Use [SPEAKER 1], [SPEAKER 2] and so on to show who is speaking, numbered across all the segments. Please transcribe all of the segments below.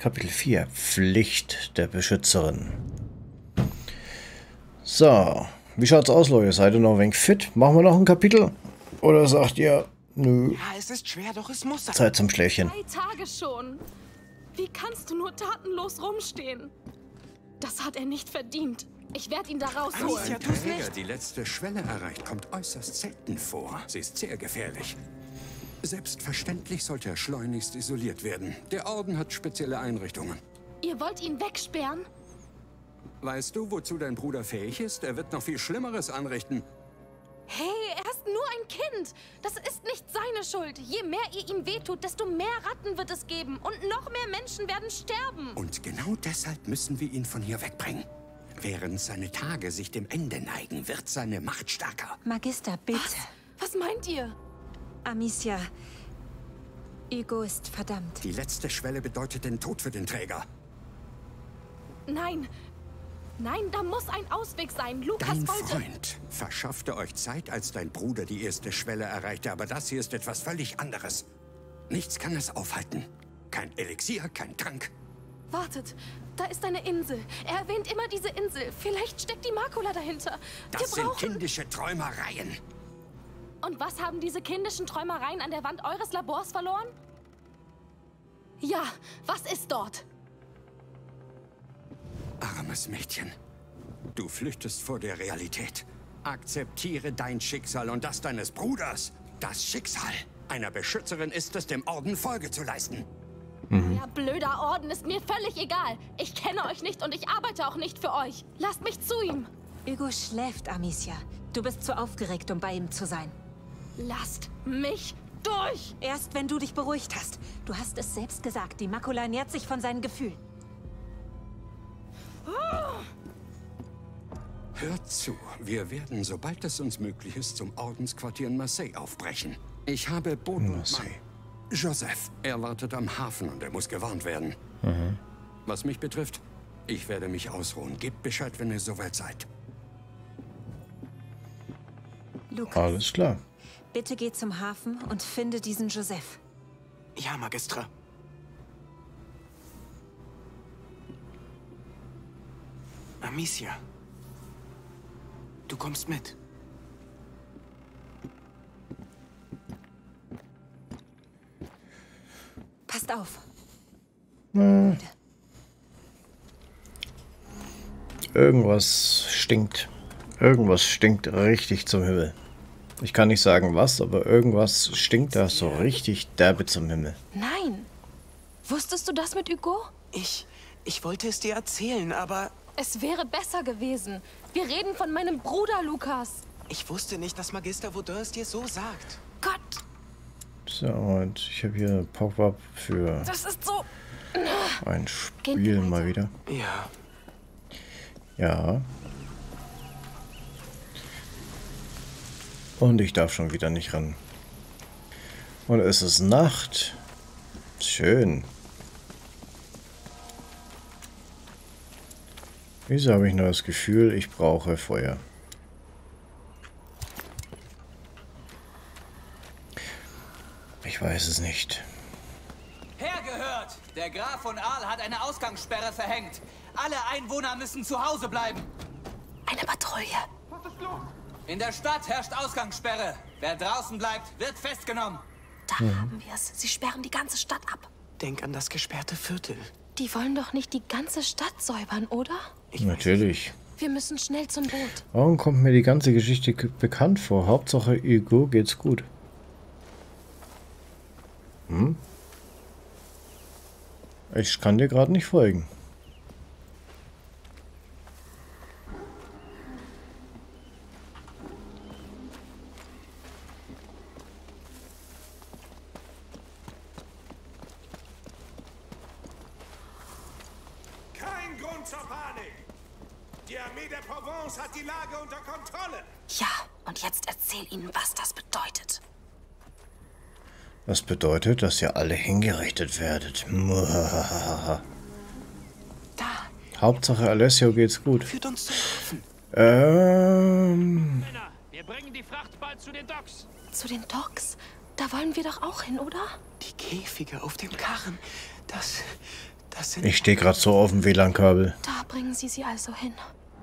[SPEAKER 1] Kapitel 4. Pflicht der Beschützerin. So, wie schaut's aus, Leute? Seid ihr noch ein wenig fit? Machen wir noch ein Kapitel? Oder sagt ihr, nö,
[SPEAKER 2] Ja, es ist schwer, doch es muss sein.
[SPEAKER 1] Zeit zum Schläfchen?
[SPEAKER 3] 3 Tage schon. Wie kannst du nur tatenlos rumstehen? Das hat er nicht verdient. Ich werde ihn da rausholen.
[SPEAKER 2] Amicia, tu's
[SPEAKER 4] Träger
[SPEAKER 2] nicht.
[SPEAKER 4] die letzte Schwelle erreicht, kommt äußerst selten vor. Sie ist sehr gefährlich. Selbstverständlich sollte er schleunigst isoliert werden. Der Orden hat spezielle Einrichtungen.
[SPEAKER 3] Ihr wollt ihn wegsperren?
[SPEAKER 4] Weißt du, wozu dein Bruder fähig ist? Er wird noch viel Schlimmeres anrichten.
[SPEAKER 3] Hey, er ist nur ein Kind. Das ist nicht seine Schuld. Je mehr ihr ihm wehtut, desto mehr Ratten wird es geben. Und noch mehr Menschen werden sterben.
[SPEAKER 4] Und genau deshalb müssen wir ihn von hier wegbringen. Während seine Tage sich dem Ende neigen, wird seine Macht stärker.
[SPEAKER 5] Magister, bitte.
[SPEAKER 3] Was meint ihr?
[SPEAKER 5] Amicia, Hugo ist verdammt.
[SPEAKER 4] Die letzte Schwelle bedeutet den Tod für den Träger.
[SPEAKER 3] Nein. Nein, da muss ein Ausweg sein. Lukas
[SPEAKER 4] Dein
[SPEAKER 3] wollte...
[SPEAKER 4] Freund verschaffte euch Zeit, als dein Bruder die erste Schwelle erreichte, aber das hier ist etwas völlig anderes. Nichts kann es aufhalten. Kein Elixier, kein Trank.
[SPEAKER 3] Wartet, da ist eine Insel. Er erwähnt immer diese Insel. Vielleicht steckt die Makula dahinter.
[SPEAKER 4] Das sind kindische Träumereien.
[SPEAKER 3] Und was haben diese kindischen Träumereien an der Wand eures Labors verloren? Ja, was ist dort?
[SPEAKER 4] Armes Mädchen. Du flüchtest vor der Realität. Akzeptiere dein Schicksal und das deines Bruders. Das Schicksal einer Beschützerin ist es, dem Orden Folge zu leisten.
[SPEAKER 3] Ja, blöder Orden ist mir völlig egal. Ich kenne euch nicht und ich arbeite auch nicht für euch. Lasst mich zu ihm.
[SPEAKER 5] Hugo schläft, Amicia. Du bist zu aufgeregt, um bei ihm zu sein.
[SPEAKER 3] Lasst mich durch.
[SPEAKER 5] Erst wenn du dich beruhigt hast. Du hast es selbst gesagt, die Makula ernährt sich von seinen Gefühlen.
[SPEAKER 4] Hört zu, wir werden, sobald es uns möglich ist, zum Ordensquartier in Marseille aufbrechen. Ich habe Botenmann Joseph. Er wartet am Hafen und er muss gewarnt werden. Was mich betrifft, ich werde mich ausruhen. Gebt Bescheid, wenn ihr soweit seid.
[SPEAKER 5] Lukas,
[SPEAKER 1] Alles klar.
[SPEAKER 5] bitte geh zum Hafen und finde diesen Joseph.
[SPEAKER 2] Ja, Magistra. Amicia. Du kommst mit.
[SPEAKER 5] Passt auf.
[SPEAKER 1] Irgendwas stinkt. Irgendwas stinkt richtig zum Himmel. Ich kann nicht sagen was, aber irgendwas stinkt da so richtig derbe zum Himmel.
[SPEAKER 3] Nein. Wusstest du das mit Hugo?
[SPEAKER 2] Ich wollte es dir erzählen, aber
[SPEAKER 3] Es wäre besser gewesen. Wir reden von meinem Bruder, Lukas.
[SPEAKER 2] ich wusste nicht, dass Magister Vaudin es dir so sagt.
[SPEAKER 3] Gott,
[SPEAKER 1] So, und ich habe hier Pop-up für
[SPEAKER 3] das ist so...
[SPEAKER 1] ein
[SPEAKER 3] Gehen
[SPEAKER 1] Spiel
[SPEAKER 3] wir
[SPEAKER 1] mal
[SPEAKER 3] weiter.
[SPEAKER 1] wieder.
[SPEAKER 2] Ja.
[SPEAKER 1] Ja. Und ich darf schon wieder nicht ran. Und es ist Nacht. Schön. Wieso habe ich nur das Gefühl, ich brauche Feuer? Ich weiß es nicht.
[SPEAKER 6] Hergehört! Der Graf von Aal hat eine Ausgangssperre verhängt. Alle Einwohner müssen zu Hause bleiben.
[SPEAKER 3] Eine Patrouille.
[SPEAKER 6] In der Stadt herrscht Ausgangssperre. Wer draußen bleibt, wird festgenommen.
[SPEAKER 3] Da haben wir es. Sie sperren die ganze Stadt ab.
[SPEAKER 2] Denk an das gesperrte Viertel.
[SPEAKER 3] Die wollen doch nicht die ganze Stadt säubern, oder?
[SPEAKER 1] Natürlich.
[SPEAKER 3] Wir müssen schnell zum Boot.
[SPEAKER 1] Warum kommt mir die ganze Geschichte bekannt vor? Hauptsache Hugo geht's gut. Ich kann dir gerade nicht folgen.
[SPEAKER 7] Kein Grund zur Panik. Die Armee der Provence hat die Lage unter Kontrolle.
[SPEAKER 3] Ja, und jetzt erzähl ihnen, was das bedeutet.
[SPEAKER 1] Das bedeutet, dass ihr alle hingerichtet werdet. Muahahaha.
[SPEAKER 2] Da,
[SPEAKER 1] Hauptsache Alessio geht's gut.
[SPEAKER 2] führt uns zum Hafen.
[SPEAKER 8] Männer, wir bringen die Fracht bald zu den Docks.
[SPEAKER 3] Zu den Docks? Da wollen wir doch auch hin, oder?
[SPEAKER 2] Die Käfige auf dem Karren. Das sind...
[SPEAKER 1] Ich stehe gerade so auf dem WLAN-Kabel.
[SPEAKER 3] Da bringen Sie sie also hin.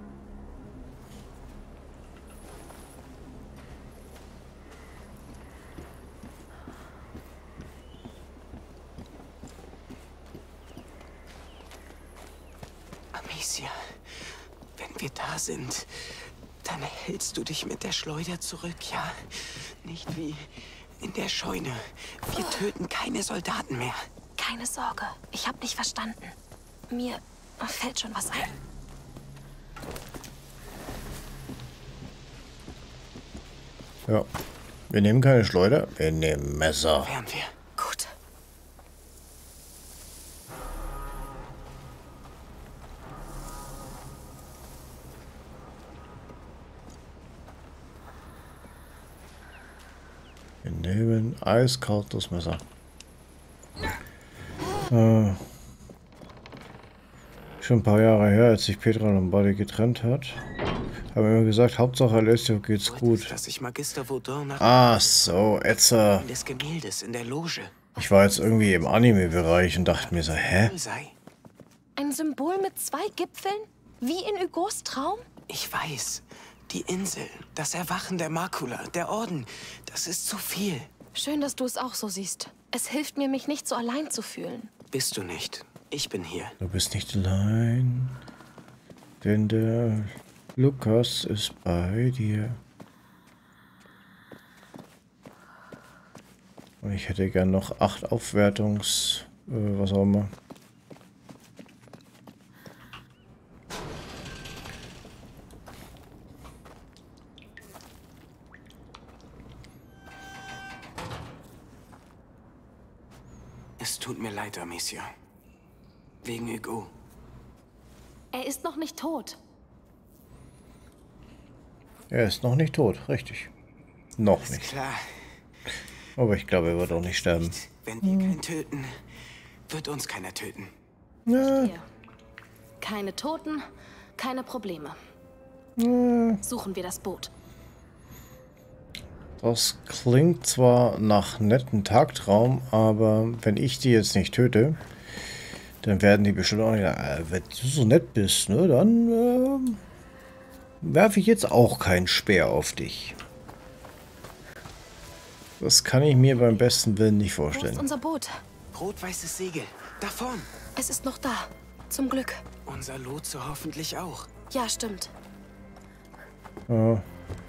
[SPEAKER 2] Amicia, wenn wir da sind, dann hältst du dich mit der Schleuder zurück, ja? Nicht wie in der Scheune. Wir töten keine Soldaten mehr.
[SPEAKER 3] Keine Sorge, ich habe nicht verstanden. Mir fällt schon was ein.
[SPEAKER 1] Ja. Wir nehmen keine Schleuder, wir nehmen Messer.
[SPEAKER 2] Wären wir.
[SPEAKER 3] Gut.
[SPEAKER 1] Wir nehmen eiskaltes Messer. Schon ein paar Jahre her, als sich Petra Lombardi getrennt hat, haben wir immer gesagt, Hauptsache Alessio geht's gut.
[SPEAKER 2] Dass ich Magister Vaudin nach
[SPEAKER 1] Ah, so, Etzer.
[SPEAKER 2] des Gemäldes in der Loge
[SPEAKER 1] Ich war jetzt irgendwie im Anime-Bereich und dachte mir so, hä?
[SPEAKER 2] sei.
[SPEAKER 3] Ein Symbol mit 2 Gipfeln? Wie in Hugos Traum?
[SPEAKER 2] Ich weiß. Die Insel, das Erwachen der Makula, der Orden, das ist zu viel.
[SPEAKER 3] Schön, dass du es auch so siehst. Es hilft mir, mich nicht so allein zu fühlen.
[SPEAKER 2] Bist du nicht. Ich bin hier.
[SPEAKER 1] Du bist nicht allein, denn der Lukas ist bei dir. Und ich hätte gern noch 8 Aufwertungs... was auch immer.
[SPEAKER 2] Es tut mir leid, Amicia. Wegen Hugo.
[SPEAKER 3] Er ist noch nicht tot.
[SPEAKER 1] Er ist noch nicht tot, richtig. Noch
[SPEAKER 2] Ist
[SPEAKER 1] nicht.
[SPEAKER 2] klar.
[SPEAKER 1] Aber ich glaube, er wird auch nicht sterben.
[SPEAKER 2] Wenn wir keinen töten, wird uns keiner töten.
[SPEAKER 1] Ja,
[SPEAKER 3] Hier. Keine Toten, keine Probleme. Suchen wir das Boot.
[SPEAKER 1] das klingt zwar nach netten Tagtraum, aber wenn ich die jetzt nicht töte, dann werden die bestimmt auch nicht sagen, wenn du so nett bist, ne, dann werfe ich jetzt auch keinen Speer auf dich. Das kann ich mir beim besten Willen nicht
[SPEAKER 3] Wo ist
[SPEAKER 1] vorstellen.
[SPEAKER 3] unser Boot?
[SPEAKER 2] Rot-weißes Segel. Da vorn.
[SPEAKER 3] Es ist noch da. Zum Glück.
[SPEAKER 2] Unser Lotse hoffentlich auch.
[SPEAKER 3] Ja, stimmt.
[SPEAKER 1] Ja.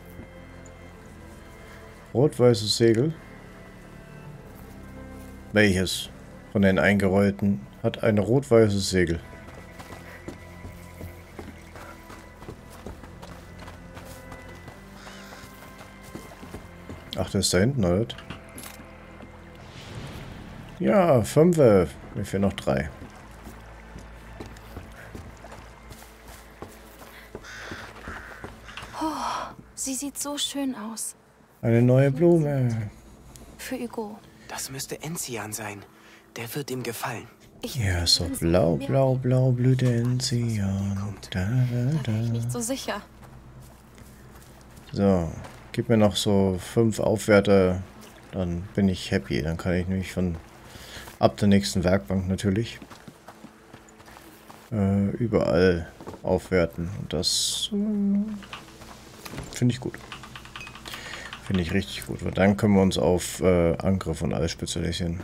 [SPEAKER 1] Rot-weißes Segel. Welches von den eingerollten hat ein rot-weißes Segel? Ach, das ist da hinten, oder? Ja, 5. Mir fehlen noch 3.
[SPEAKER 3] Sie sieht so schön aus.
[SPEAKER 1] Eine neue Blume.
[SPEAKER 3] Für Hugo.
[SPEAKER 2] Das müsste Enzian sein. Der wird ihm gefallen.
[SPEAKER 1] Ja, so blau, blau, blau blüht der Enzian. Da, da,
[SPEAKER 3] Da
[SPEAKER 1] da.
[SPEAKER 3] bin ich nicht so sicher.
[SPEAKER 1] So, gib mir noch so 5 Aufwärter, dann bin ich happy. Dann kann ich nämlich von ab der nächsten Werkbank natürlich überall aufwerten. Und das finde ich gut. Finde ich richtig gut. Weil dann können wir uns auf Angriff und alles spezialisieren.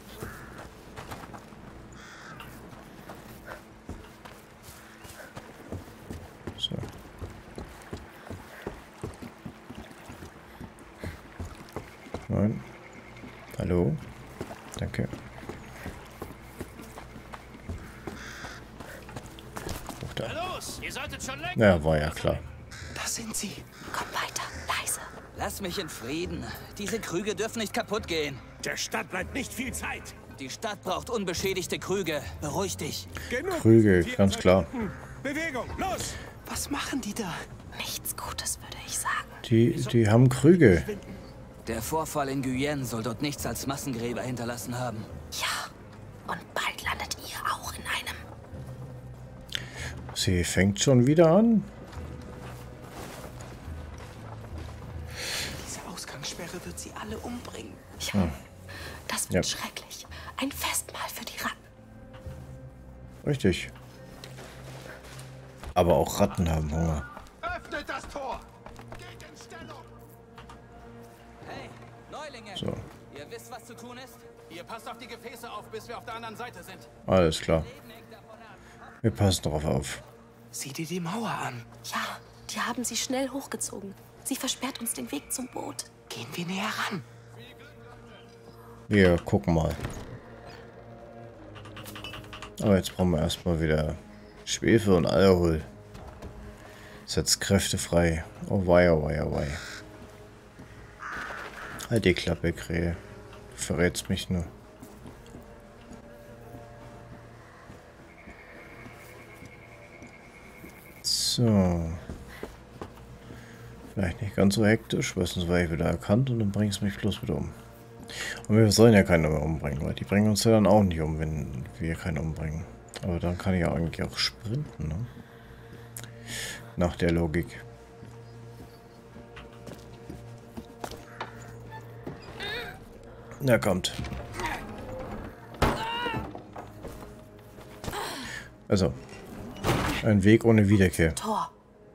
[SPEAKER 1] So. Nein. Hallo. Danke. Hoch da.
[SPEAKER 8] Los, ihr solltet schon längst...
[SPEAKER 1] Ja, war ja klar.
[SPEAKER 2] Da sind sie.
[SPEAKER 3] Komm weiter, leise.
[SPEAKER 6] Lass mich in Frieden. Diese Krüge dürfen nicht kaputt gehen.
[SPEAKER 7] Der Stadt bleibt nicht viel Zeit.
[SPEAKER 6] Die Stadt braucht unbeschädigte Krüge. Beruhig dich.
[SPEAKER 7] Genug.
[SPEAKER 1] Krüge,
[SPEAKER 7] 4
[SPEAKER 1] ganz klar.
[SPEAKER 7] Bewegung, los!
[SPEAKER 2] Was machen die da?
[SPEAKER 3] Nichts Gutes, würde ich sagen.
[SPEAKER 1] Die haben Krüge.
[SPEAKER 6] Der Vorfall in Guyenne soll dort nichts als Massengräber hinterlassen haben.
[SPEAKER 3] Ja. Und bald landet ihr auch in einem.
[SPEAKER 1] Sie fängt schon wieder an.
[SPEAKER 2] Diese Ausgangssperre wird sie alle umbringen.
[SPEAKER 3] Ja. Das wird
[SPEAKER 1] Ja.
[SPEAKER 3] schrecklich. Ein Festmahl für die Ratten.
[SPEAKER 1] Richtig. Aber auch Ratten haben Hunger.
[SPEAKER 7] Öffnet das Tor! Geht in Stellung!
[SPEAKER 6] Hey, Neulinge!
[SPEAKER 1] So,
[SPEAKER 6] Ihr wisst, was zu tun ist?
[SPEAKER 8] Ihr passt auf die Gefäße auf, bis wir auf der anderen Seite sind.
[SPEAKER 1] alles klar. Wir passen drauf auf.
[SPEAKER 2] Sieh dir die Mauer an.
[SPEAKER 3] Ja, die haben sie schnell hochgezogen. Sie versperrt uns den Weg zum Boot.
[SPEAKER 2] Gehen wir näher ran.
[SPEAKER 1] Wir gucken mal. Aber jetzt brauchen wir erstmal wieder Schwefel und Alkohol. Setzt Kräfte frei. Oh wei, oh wei, oh wei. Halt die Klappe, Krähe. Du verrätst mich nur. So. Vielleicht nicht ganz so hektisch, weil sonst war ich wieder erkannt und dann bringt es mich bloß wieder um. Und wir sollen ja keinen mehr umbringen, weil die bringen uns ja dann auch nicht um, wenn wir keinen umbringen. Aber dann kann ich ja eigentlich auch sprinten, ne? Nach der Logik. Na, kommt. Also. Ein Weg ohne Wiederkehr.
[SPEAKER 3] Tor.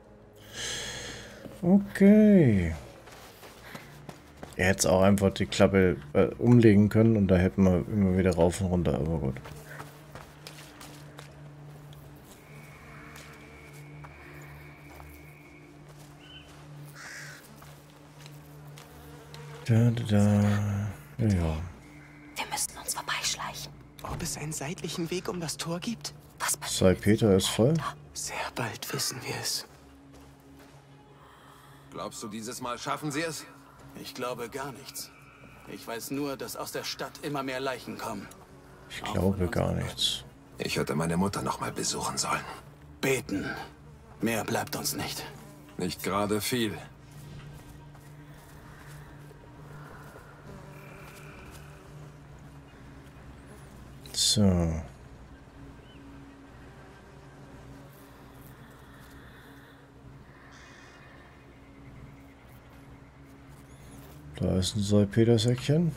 [SPEAKER 1] Okay. Er hätte auch einfach die Klappe umlegen können und da hätten wir immer wieder rauf und runter, aber gut. Da, da, da. Ja, ja.
[SPEAKER 3] Wir müssen uns vorbeischleichen.
[SPEAKER 2] Ob es einen seitlichen Weg um das Tor gibt?
[SPEAKER 3] Was passiert?
[SPEAKER 1] Salpeter ist voll.
[SPEAKER 2] Sehr bald wissen wir es.
[SPEAKER 7] Glaubst du, dieses Mal schaffen sie es?
[SPEAKER 6] Ich glaube gar nichts. Ich weiß nur, dass aus der Stadt immer mehr Leichen kommen.
[SPEAKER 1] Ich glaube gar nichts.
[SPEAKER 7] Ich hätte meine Mutter noch mal besuchen sollen.
[SPEAKER 6] Beten. Mehr bleibt uns nicht.
[SPEAKER 7] Nicht gerade viel.
[SPEAKER 1] So. Da ist ein Salpetersäckchen.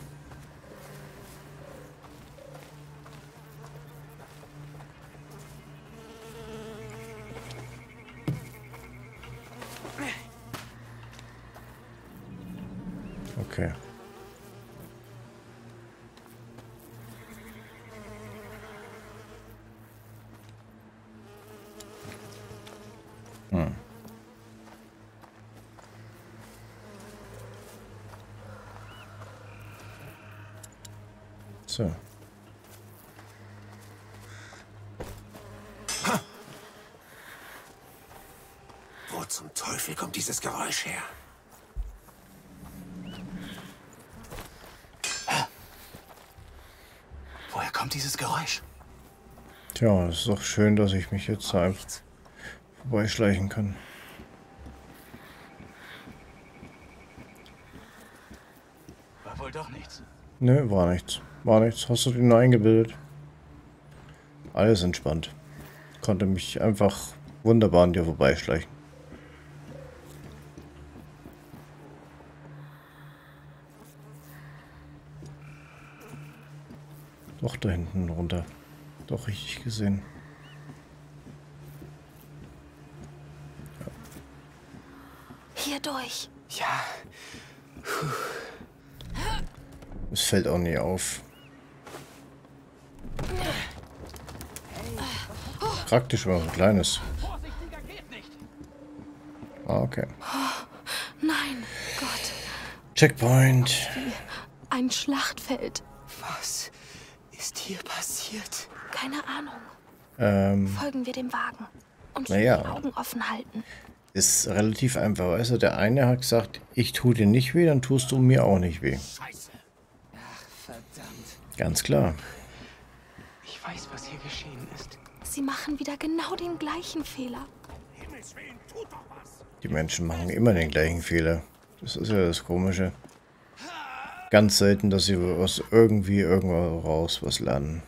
[SPEAKER 1] Okay. So.
[SPEAKER 7] Wo zum Teufel kommt dieses Geräusch her?
[SPEAKER 6] Woher kommt dieses Geräusch?
[SPEAKER 1] Tja, es ist doch schön, dass ich mich jetzt da einfach vorbeischleichen kann.
[SPEAKER 6] War wohl doch nichts.
[SPEAKER 1] Nö, war nichts. War nichts. Hast du dir nur eingebildet? Alles entspannt. Konnte mich einfach wunderbar an dir vorbeischleichen. Doch da hinten runter. Doch richtig gesehen.
[SPEAKER 3] Hier durch.
[SPEAKER 2] Ja,
[SPEAKER 1] Es fällt auch nie auf. Praktisch, wenn man so klein ist.
[SPEAKER 8] Vorsichtiger geht nicht.
[SPEAKER 1] Ah, okay.
[SPEAKER 3] Nein, Gott.
[SPEAKER 1] Checkpoint.
[SPEAKER 3] Ein Schlachtfeld.
[SPEAKER 2] was ist hier passiert?
[SPEAKER 3] Keine Ahnung. Folgen wir dem Wagen. Und
[SPEAKER 1] Naja.
[SPEAKER 3] die Augen offen halten.
[SPEAKER 1] Ist relativ einfach. Weißt du, der eine hat gesagt, ich tue dir nicht weh, dann tust du mir auch nicht weh.
[SPEAKER 6] Scheiße. Ach, verdammt.
[SPEAKER 1] Ganz klar.
[SPEAKER 2] Ich weiß, was hier geschehen ist.
[SPEAKER 3] Sie machen wieder genau den gleichen Fehler.
[SPEAKER 1] Die Menschen machen immer den gleichen Fehler. Das ist ja das Komische. Ganz selten, dass sie aus irgendwo raus was lernen.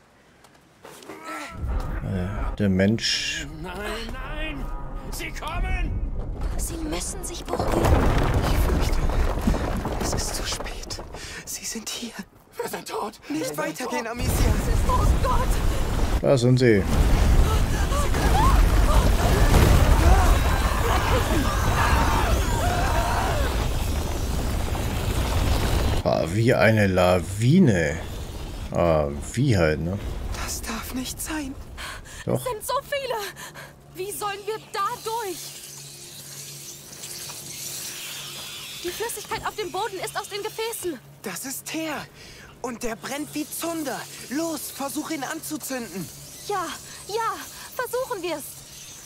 [SPEAKER 1] Der Mensch.
[SPEAKER 8] Nein, nein! Sie kommen!
[SPEAKER 3] Sie müssen sich beruhigen.
[SPEAKER 2] Ich fürchte, es ist zu spät. Sie sind hier.
[SPEAKER 6] Wir sind tot.
[SPEAKER 2] Nicht weitergehen, Amicia.
[SPEAKER 3] Oh Gott!
[SPEAKER 1] Da sind sie. Ah, wie eine Lawine. Ah, wie halt, ne?
[SPEAKER 2] Das darf nicht sein.
[SPEAKER 1] Doch.
[SPEAKER 3] Es sind so viele. Wie sollen wir da durch? Die Flüssigkeit auf dem Boden ist aus den Gefäßen.
[SPEAKER 2] Das ist Teer. Und der brennt wie Zunder. Los, versuch ihn anzuzünden.
[SPEAKER 3] Ja, versuchen wir es.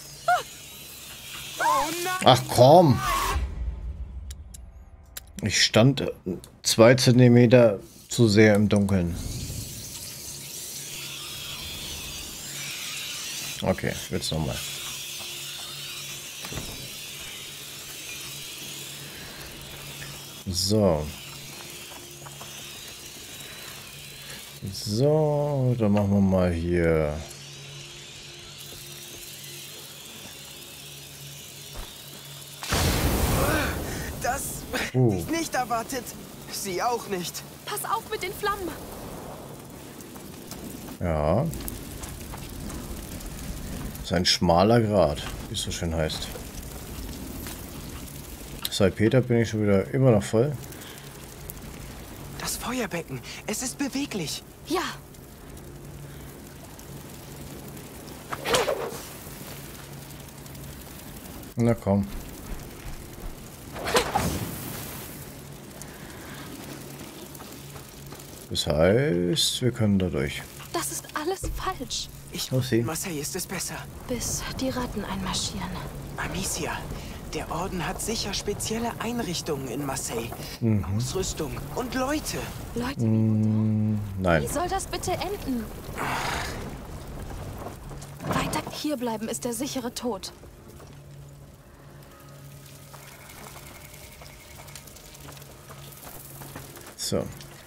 [SPEAKER 2] Oh nein!
[SPEAKER 1] Ach komm. Ich stand 2 Zentimeter zu sehr im Dunkeln. Okay, ich will es nochmal. So. So, dann machen wir mal hier.
[SPEAKER 2] Das ich nicht erwartet. Sie auch nicht.
[SPEAKER 3] Pass auf mit den Flammen.
[SPEAKER 1] Ja. Das ist ein schmaler Grat, wie es so schön heißt. Salpeter bin ich schon wieder immer noch voll.
[SPEAKER 2] Das Feuerbecken, es ist beweglich.
[SPEAKER 3] Ja.
[SPEAKER 1] Na komm. Das heißt, wir können da durch.
[SPEAKER 3] Das ist alles falsch.
[SPEAKER 2] Marseille ist es besser.
[SPEAKER 3] Bis die Ratten einmarschieren.
[SPEAKER 2] Amicia, der Orden hat sicher spezielle Einrichtungen in Marseille. Ausrüstung und Leute.
[SPEAKER 3] Leute,
[SPEAKER 1] Nein.
[SPEAKER 3] wie soll das bitte enden? Weiter hierbleiben ist der sichere Tod.
[SPEAKER 1] So.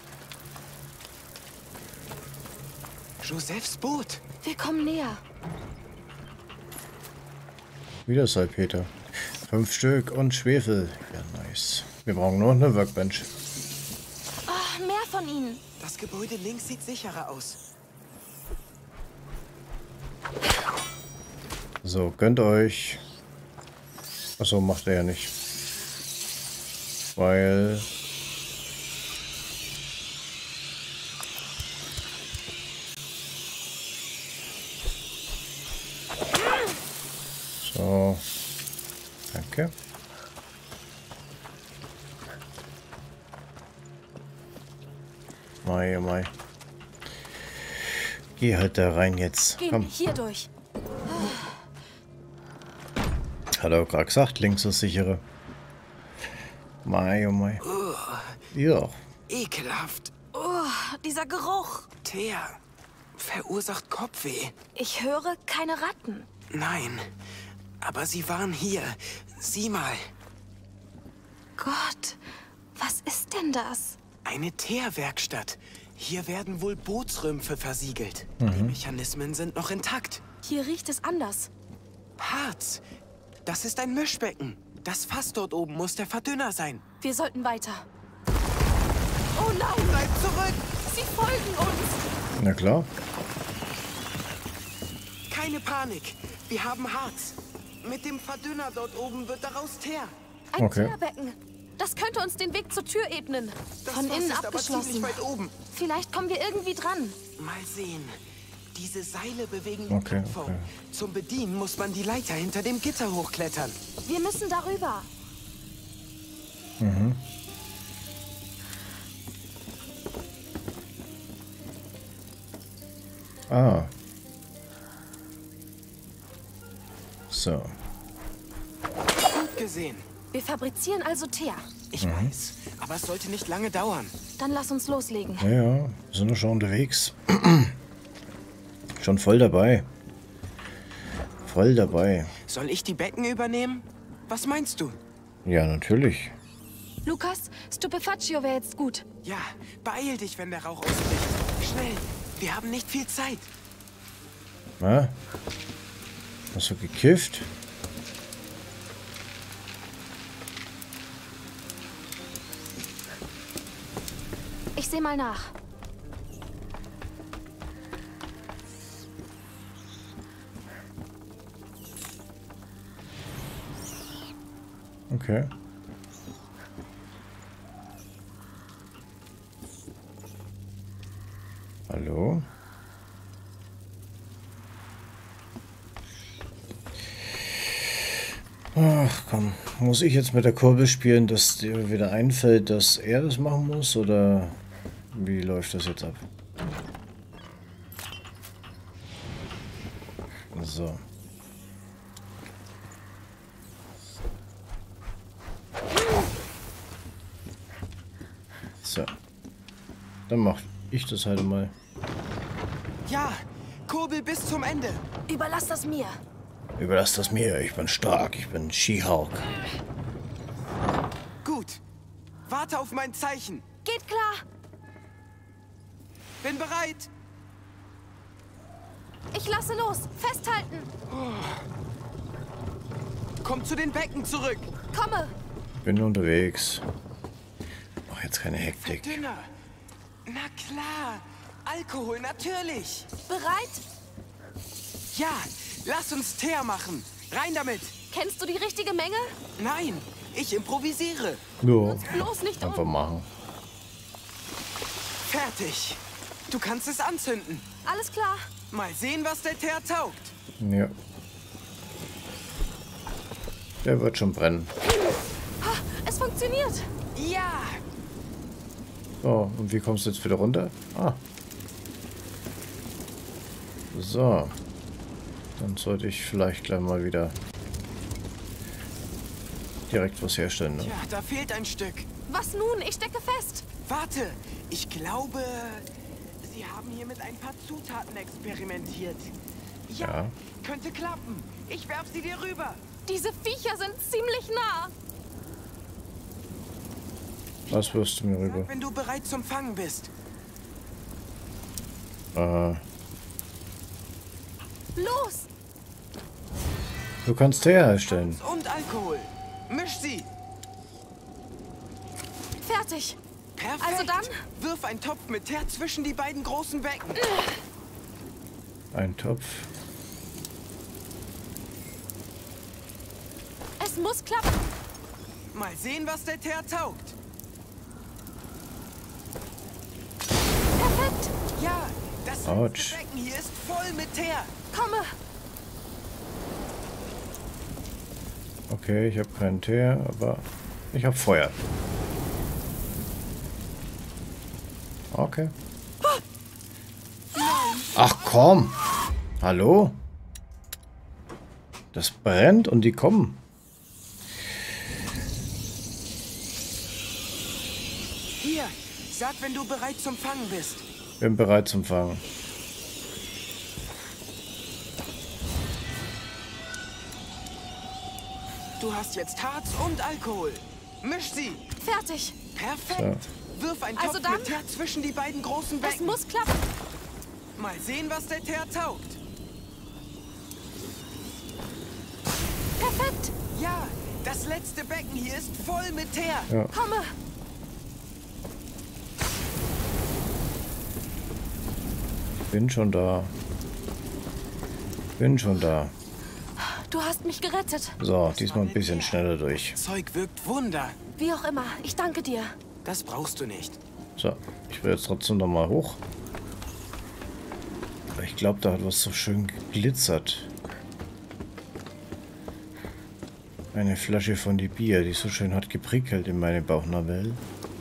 [SPEAKER 2] Josephs Boot.
[SPEAKER 3] Wir kommen näher.
[SPEAKER 1] Wieder Salpeter. 5 Stück und Schwefel. Ja, nice. Wir brauchen nur eine Workbench.
[SPEAKER 3] Oh, mehr von ihnen.
[SPEAKER 2] Das Gebäude links sieht sicherer aus.
[SPEAKER 1] So, gönnt euch. Achso, macht er ja nicht. Weil... So. Danke. Mai, oh mai. Geh halt da rein jetzt.
[SPEAKER 3] Gehen
[SPEAKER 1] Komm.
[SPEAKER 3] hier durch.
[SPEAKER 1] Hat er gerade gesagt, links ist sichere. Mai, oh mai. Ja.
[SPEAKER 2] Ekelhaft.
[SPEAKER 3] Oh, dieser Geruch.
[SPEAKER 2] Teer verursacht Kopfweh.
[SPEAKER 3] Ich höre keine Ratten.
[SPEAKER 2] Nein, aber sie waren hier. Sieh mal.
[SPEAKER 3] Gott, was ist denn das?
[SPEAKER 2] Eine Teerwerkstatt. Hier werden wohl Bootsrümpfe versiegelt. Die Mechanismen sind noch intakt.
[SPEAKER 3] Hier riecht es anders.
[SPEAKER 2] Harz. Das ist ein Mischbecken. Das Fass dort oben muss der Verdünner sein.
[SPEAKER 3] Wir sollten weiter. Oh nein!
[SPEAKER 2] Bleib zurück!
[SPEAKER 3] Sie folgen uns!
[SPEAKER 1] Na klar.
[SPEAKER 2] Keine Panik. Wir haben Harz. Mit dem Verdünner dort oben wird daraus Teer.
[SPEAKER 3] Ein
[SPEAKER 1] Okay.
[SPEAKER 3] Teerbecken. Das könnte uns den Weg zur Tür ebnen.
[SPEAKER 2] Das
[SPEAKER 3] Von
[SPEAKER 2] Fass
[SPEAKER 3] innen
[SPEAKER 2] ist aber
[SPEAKER 3] abgeschlossen.
[SPEAKER 2] ziemlich weit oben.
[SPEAKER 3] Vielleicht kommen wir irgendwie dran.
[SPEAKER 2] Mal sehen. Diese Seile bewegen die
[SPEAKER 1] Okay,
[SPEAKER 2] Plattform.
[SPEAKER 1] okay.
[SPEAKER 2] Zum Bedienen muss man die Leiter hinter dem Gitter hochklettern.
[SPEAKER 3] Wir müssen darüber.
[SPEAKER 1] Ah. So.
[SPEAKER 2] Gut gesehen.
[SPEAKER 3] Wir fabrizieren also Teer.
[SPEAKER 2] Ich weiß, aber es sollte nicht lange dauern.
[SPEAKER 3] Dann lass uns loslegen.
[SPEAKER 1] Ja, ja, wir sind doch schon unterwegs. Schon voll dabei. Voll dabei.
[SPEAKER 2] Soll ich die Becken übernehmen? Was meinst du?
[SPEAKER 1] Ja, natürlich.
[SPEAKER 3] Lukas, Stupefaccio wäre jetzt gut.
[SPEAKER 2] Ja, beeil dich, wenn der Rauch ausbricht. Schnell, wir haben nicht viel Zeit.
[SPEAKER 1] Na? Hast du gekifft?
[SPEAKER 3] Ich sehe mal nach.
[SPEAKER 1] Okay. Hallo? Ach komm, muss ich jetzt mit der Kurbel spielen, dass dir wieder einfällt, dass er das machen muss? Oder wie läuft das jetzt ab? So. So. Dann mach ich das halt mal.
[SPEAKER 2] Ja, kurbel bis zum Ende.
[SPEAKER 3] Überlass das mir.
[SPEAKER 1] Überlass das mir, ich bin stark, ich bin She-Hulk.
[SPEAKER 2] Gut. Warte auf mein Zeichen.
[SPEAKER 3] Geht klar.
[SPEAKER 2] Bin bereit.
[SPEAKER 3] Ich lasse los. Festhalten.
[SPEAKER 2] Komm zu den Becken zurück.
[SPEAKER 3] Komme.
[SPEAKER 1] Bin unterwegs. Mach jetzt keine Hektik.
[SPEAKER 2] Dünner. Na klar. Alkohol, natürlich.
[SPEAKER 3] Bereit?
[SPEAKER 2] Ja, lass uns Teer machen. Rein damit.
[SPEAKER 3] Kennst du die richtige Menge?
[SPEAKER 2] Nein, ich improvisiere.
[SPEAKER 1] Ja,
[SPEAKER 3] Bloß nicht
[SPEAKER 1] einfach machen.
[SPEAKER 2] Fertig. Du kannst es anzünden.
[SPEAKER 3] Alles klar.
[SPEAKER 2] Mal sehen, was der Teer taugt.
[SPEAKER 1] Ja. Der wird schon brennen.
[SPEAKER 3] Ha, es funktioniert.
[SPEAKER 2] Ja.
[SPEAKER 1] So, und wie kommst du jetzt wieder runter? Ah. So. Dann sollte ich vielleicht gleich mal wieder direkt was herstellen. Ne?
[SPEAKER 2] Ja, da fehlt ein Stück.
[SPEAKER 3] Was nun? Ich stecke fest.
[SPEAKER 2] Warte, ich glaube, Sie haben hier mit ein paar Zutaten experimentiert. Ja, könnte klappen. Ich werf sie dir rüber.
[SPEAKER 3] Diese Viecher sind ziemlich nah.
[SPEAKER 1] Was wirst du mir
[SPEAKER 2] Sag,
[SPEAKER 1] rüber?
[SPEAKER 2] wenn du bereit zum Fangen bist.
[SPEAKER 3] Los.
[SPEAKER 1] Du kannst Tee herstellen.
[SPEAKER 2] Und Alkohol. Misch sie.
[SPEAKER 3] Fertig.
[SPEAKER 2] Perfekt.
[SPEAKER 3] Also dann?
[SPEAKER 2] Wirf einen Topf mit Teer zwischen die beiden großen Becken.
[SPEAKER 1] Ein Topf.
[SPEAKER 3] Es muss klappen.
[SPEAKER 2] Mal sehen, was der Teer taugt.
[SPEAKER 3] Perfekt.
[SPEAKER 2] Ja, das
[SPEAKER 1] Autsch.
[SPEAKER 2] letzte Becken hier ist voll mit Teer.
[SPEAKER 3] Komme.
[SPEAKER 1] Okay, ich habe keinen Tee, aber ich habe Feuer. Okay. Ach komm. Hallo? Das brennt und die kommen.
[SPEAKER 2] Hier, sag, wenn du bereit zum Fangen bist.
[SPEAKER 1] Bin bereit zum Fangen.
[SPEAKER 2] Du hast jetzt Harz und Alkohol. Misch sie.
[SPEAKER 3] Fertig.
[SPEAKER 2] Perfekt. Wirf einen
[SPEAKER 3] Also
[SPEAKER 2] Topf
[SPEAKER 3] dann?
[SPEAKER 2] mit Teer zwischen die beiden großen
[SPEAKER 3] Es
[SPEAKER 2] Becken.
[SPEAKER 3] muss klappen.
[SPEAKER 2] Mal sehen, was der Teer taugt.
[SPEAKER 3] Perfekt.
[SPEAKER 2] Ja, das letzte Becken hier ist voll mit Teer.
[SPEAKER 1] Ja.
[SPEAKER 3] Komme.
[SPEAKER 1] Bin schon da. Bin schon da.
[SPEAKER 3] Du hast mich gerettet.
[SPEAKER 1] So, diesmal ein bisschen schneller durch.
[SPEAKER 2] Zeug wirkt Wunder.
[SPEAKER 3] Wie auch immer. Ich danke dir.
[SPEAKER 2] Das brauchst du nicht.
[SPEAKER 1] So, ich will jetzt trotzdem noch mal hoch. Ich glaube, da hat was so schön geglitzert. Eine Flasche von die Bier, die so schön hat geprickelt in meine Bauchnabel.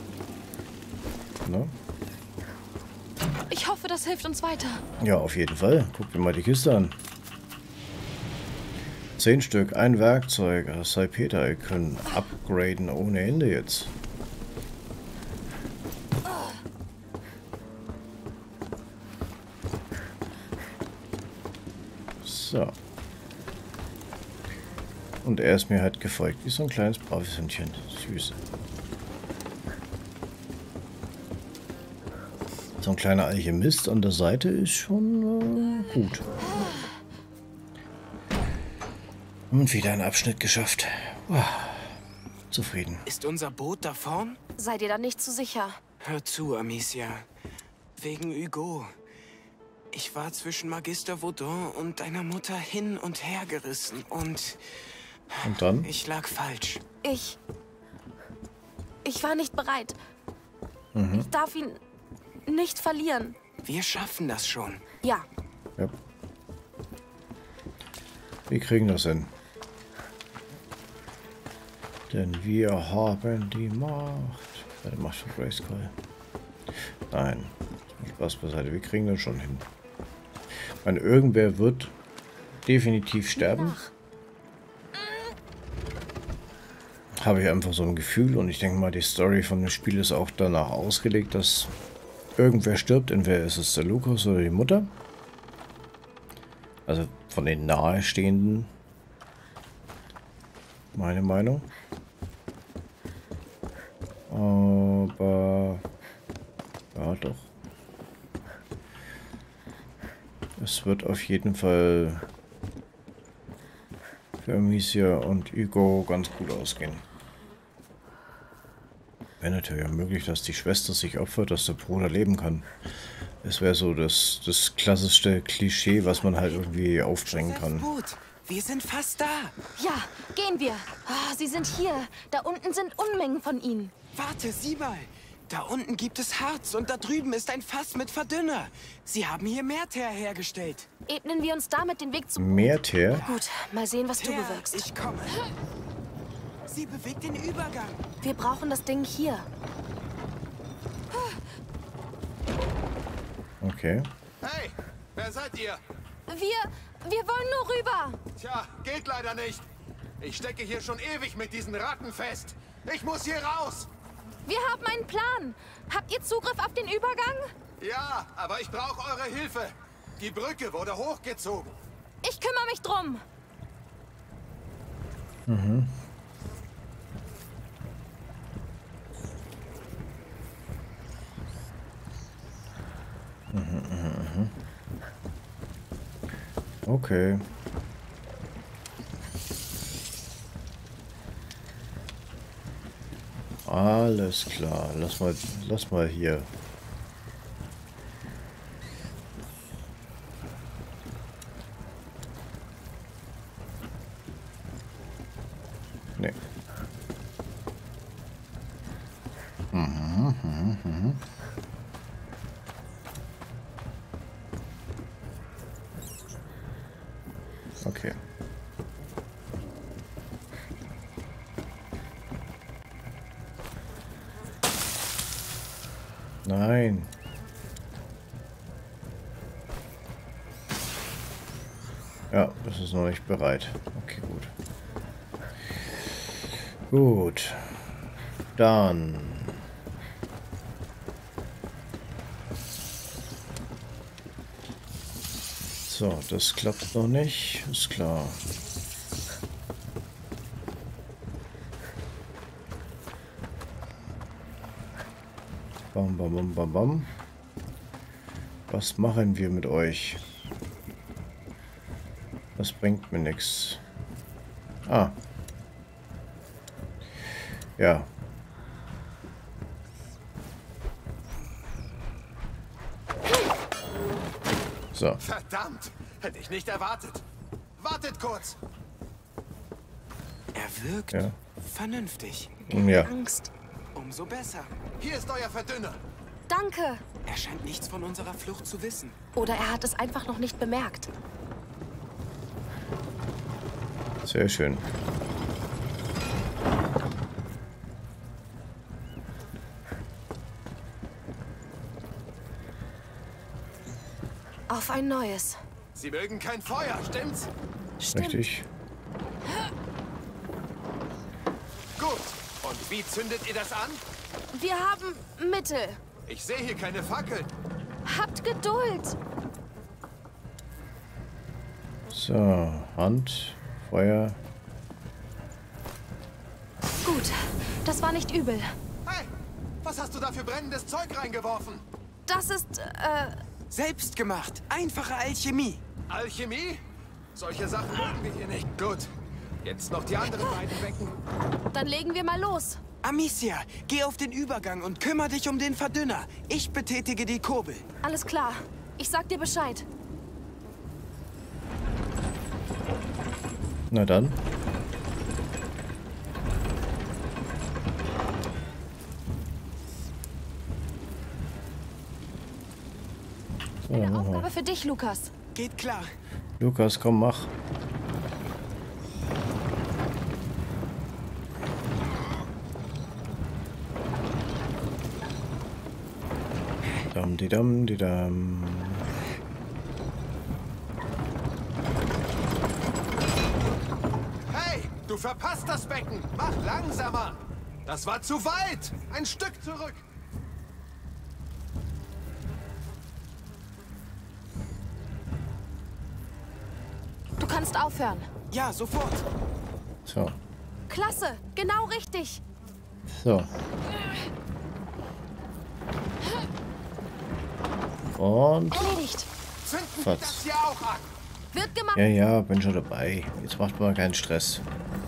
[SPEAKER 1] Ne?
[SPEAKER 3] Ich hoffe, das hilft uns weiter.
[SPEAKER 1] Ja, auf jeden Fall. Guck dir mal die Kiste an. 10 Stück, ein Werkzeug. Salpeter, ihr könnt upgraden ohne Ende jetzt. So. Und er ist mir halt gefolgt. Wie so ein kleines braves Hündchen. Süß. So ein kleiner Alchemist an der Seite ist schon gut. Und wieder ein Abschnitt geschafft. Zufrieden.
[SPEAKER 2] Ist unser Boot da vorn?
[SPEAKER 3] Sei dir da nicht zu sicher.
[SPEAKER 2] Hör zu, Amicia. Wegen Hugo. Ich war zwischen Magister Vaudin und deiner Mutter hin und her gerissen und
[SPEAKER 1] Und dann?
[SPEAKER 2] Ich lag falsch.
[SPEAKER 3] Ich war nicht bereit. Ich darf ihn nicht verlieren.
[SPEAKER 2] Wir schaffen das schon.
[SPEAKER 3] Ja.
[SPEAKER 1] Ja. Wir kriegen das hin. Denn wir haben die Macht. Die Macht von Grayskull. Nein. Spaß beiseite. Wir kriegen das schon hin. Ich meine, irgendwer wird definitiv sterben. Habe ich einfach so ein Gefühl. Und ich denke mal, die Story von dem Spiel ist auch danach ausgelegt, dass irgendwer stirbt. Entweder ist es der Lukas oder die Mutter. Also von den Nahestehenden. Meine Meinung. Aber ja, doch. Es wird auf jeden Fall für Amicia und Hugo ganz gut ausgehen. Wäre natürlich auch möglich, dass die Schwester sich opfert, dass der Bruder leben kann. Es wäre so das klassischste Klischee, was man halt irgendwie aufbringen kann.
[SPEAKER 2] Gut, wir sind fast da.
[SPEAKER 3] Ja, gehen wir. Ah, sie sind hier. Da unten sind Unmengen von ihnen.
[SPEAKER 2] Warte, sieh mal. Da unten gibt es Harz und da drüben ist ein Fass mit Verdünner. Sie haben hier Meerteer hergestellt.
[SPEAKER 3] Ebnen wir uns damit den Weg zum...
[SPEAKER 1] Meerteer?
[SPEAKER 3] Gut, mal sehen, was du
[SPEAKER 2] Teer,
[SPEAKER 3] bewirkst.
[SPEAKER 2] ich komme. Sie bewegt den Übergang.
[SPEAKER 3] Wir brauchen das Ding hier.
[SPEAKER 1] Okay.
[SPEAKER 7] Hey, wer seid ihr?
[SPEAKER 3] Wir wollen nur rüber.
[SPEAKER 7] Tja, geht leider nicht. Ich stecke hier schon ewig mit diesen Ratten fest. Ich muss hier raus.
[SPEAKER 3] Wir haben einen Plan. Habt ihr Zugriff auf den Übergang?
[SPEAKER 7] Ja, aber ich brauche eure Hilfe. Die Brücke wurde hochgezogen.
[SPEAKER 3] Ich kümmere mich drum.
[SPEAKER 1] Okay. Alles klar. Lass mal hier. Nee. Okay. Nein. Ja, das ist noch nicht bereit. Okay, gut. Gut. Dann. So, das klappt noch nicht. Ist klar. Bam, bam, bam, bam, bam. Was machen wir mit euch? Das bringt mir nichts. Ah. Ja. So.
[SPEAKER 7] Verdammt, hätte ich nicht erwartet. Wartet kurz.
[SPEAKER 2] Er wirkt
[SPEAKER 1] Ja.
[SPEAKER 2] vernünftig.
[SPEAKER 1] Ja.
[SPEAKER 3] Angst.
[SPEAKER 2] Umso besser.
[SPEAKER 7] Hier ist euer Verdünner.
[SPEAKER 3] Danke.
[SPEAKER 2] Er scheint nichts von unserer Flucht zu wissen.
[SPEAKER 3] Oder er hat es einfach noch nicht bemerkt.
[SPEAKER 1] Sehr schön.
[SPEAKER 3] Auf ein neues.
[SPEAKER 7] Sie mögen kein Feuer, stimmt's?
[SPEAKER 3] Stimmt.
[SPEAKER 1] Richtig.
[SPEAKER 7] Gut. Und wie zündet ihr das an?
[SPEAKER 3] Wir haben Mittel.
[SPEAKER 7] Ich sehe hier keine Fackeln.
[SPEAKER 3] Habt Geduld.
[SPEAKER 1] So, Hand, Feuer.
[SPEAKER 3] Gut, das war nicht übel.
[SPEAKER 7] Hey, was hast du da für brennendes Zeug reingeworfen?
[SPEAKER 3] Das ist,
[SPEAKER 2] Selbst gemacht. Einfache Alchemie.
[SPEAKER 7] Alchemie? Solche Sachen mögen wir hier nicht. Gut. Jetzt noch die anderen beiden Becken.
[SPEAKER 3] dann legen wir mal los.
[SPEAKER 2] Amicia, geh auf den Übergang und kümmere dich um den Verdünner. Ich betätige die Kurbel.
[SPEAKER 3] Alles klar. Ich sag dir Bescheid.
[SPEAKER 1] Na dann.
[SPEAKER 3] dich, Lukas.
[SPEAKER 2] Geht klar.
[SPEAKER 1] Lukas, komm, mach. Dam, di dam, di dam.
[SPEAKER 7] Hey, du verpasst das Becken. Mach langsamer. Das war zu weit. Ein Stück zurück.
[SPEAKER 3] Du kannst aufhören.
[SPEAKER 2] Ja, sofort.
[SPEAKER 1] So.
[SPEAKER 3] Klasse, genau richtig.
[SPEAKER 1] So. Und
[SPEAKER 3] Erledigt.
[SPEAKER 7] Zünden wir
[SPEAKER 1] Fatz.
[SPEAKER 7] das hier auch an.
[SPEAKER 3] Wird gemacht.
[SPEAKER 1] ja, ja, bin schon dabei. Jetzt macht mal keinen Stress.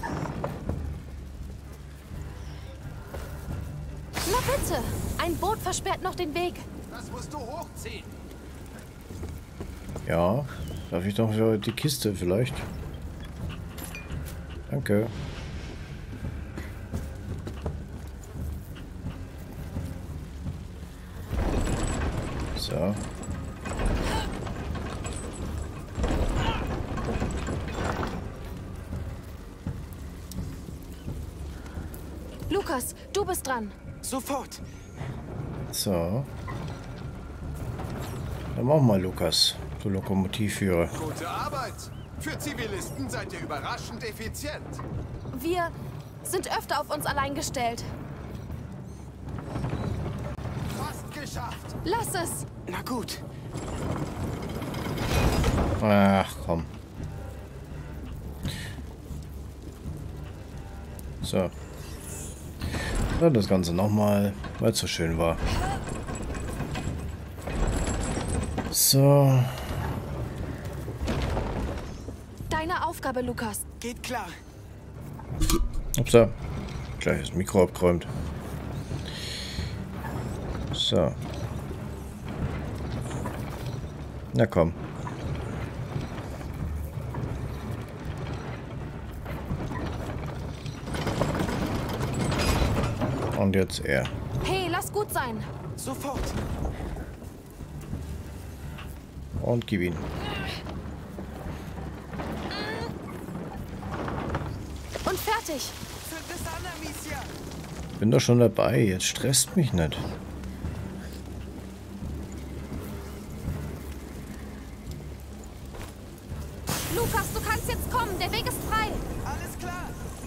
[SPEAKER 3] Na bitte. Ein Boot versperrt noch den Weg.
[SPEAKER 7] Das musst du hochziehen.
[SPEAKER 1] Ja, darf ich doch für die Kiste vielleicht? Danke. So.
[SPEAKER 3] Lukas, du bist dran.
[SPEAKER 2] Sofort.
[SPEAKER 1] So. Dann mach mal, Lukas, du Lokomotivführer.
[SPEAKER 7] Gute Arbeit. Für Zivilisten seid ihr überraschend effizient.
[SPEAKER 3] Wir sind öfter auf uns allein gestellt.
[SPEAKER 7] Fast geschafft.
[SPEAKER 3] Lass es.
[SPEAKER 2] Na gut.
[SPEAKER 1] Ach, komm. So. Dann das Ganze nochmal, weil es so schön war. So.
[SPEAKER 3] Deine Aufgabe, Lukas.
[SPEAKER 2] Geht klar.
[SPEAKER 1] Upsa. Gleich das Mikro abgeräumt. So. Na komm. Und jetzt er.
[SPEAKER 3] Hey, lass gut sein.
[SPEAKER 2] Sofort.
[SPEAKER 1] Und gib ihn.
[SPEAKER 3] Und fertig.
[SPEAKER 2] Zünd es an, Amicia.
[SPEAKER 1] Bin doch schon dabei. Jetzt stresst mich nicht.
[SPEAKER 3] Lukas, du kannst jetzt kommen. Der Weg ist frei.
[SPEAKER 2] Alles klar.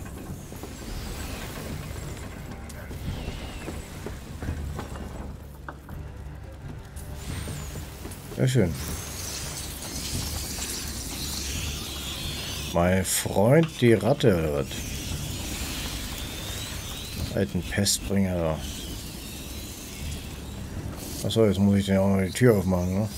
[SPEAKER 1] Sehr schön. Mein Freund, die Ratte, oder was? Alten Pestbringer da. Achso, jetzt muss ich den auch noch die Tür aufmachen, ne?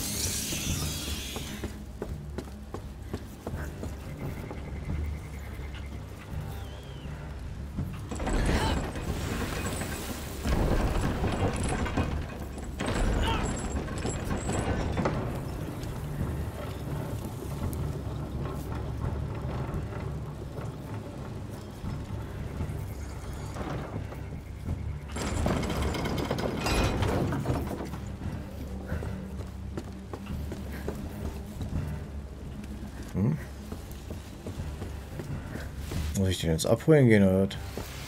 [SPEAKER 1] Muss ich den jetzt abholen gehen, oder was?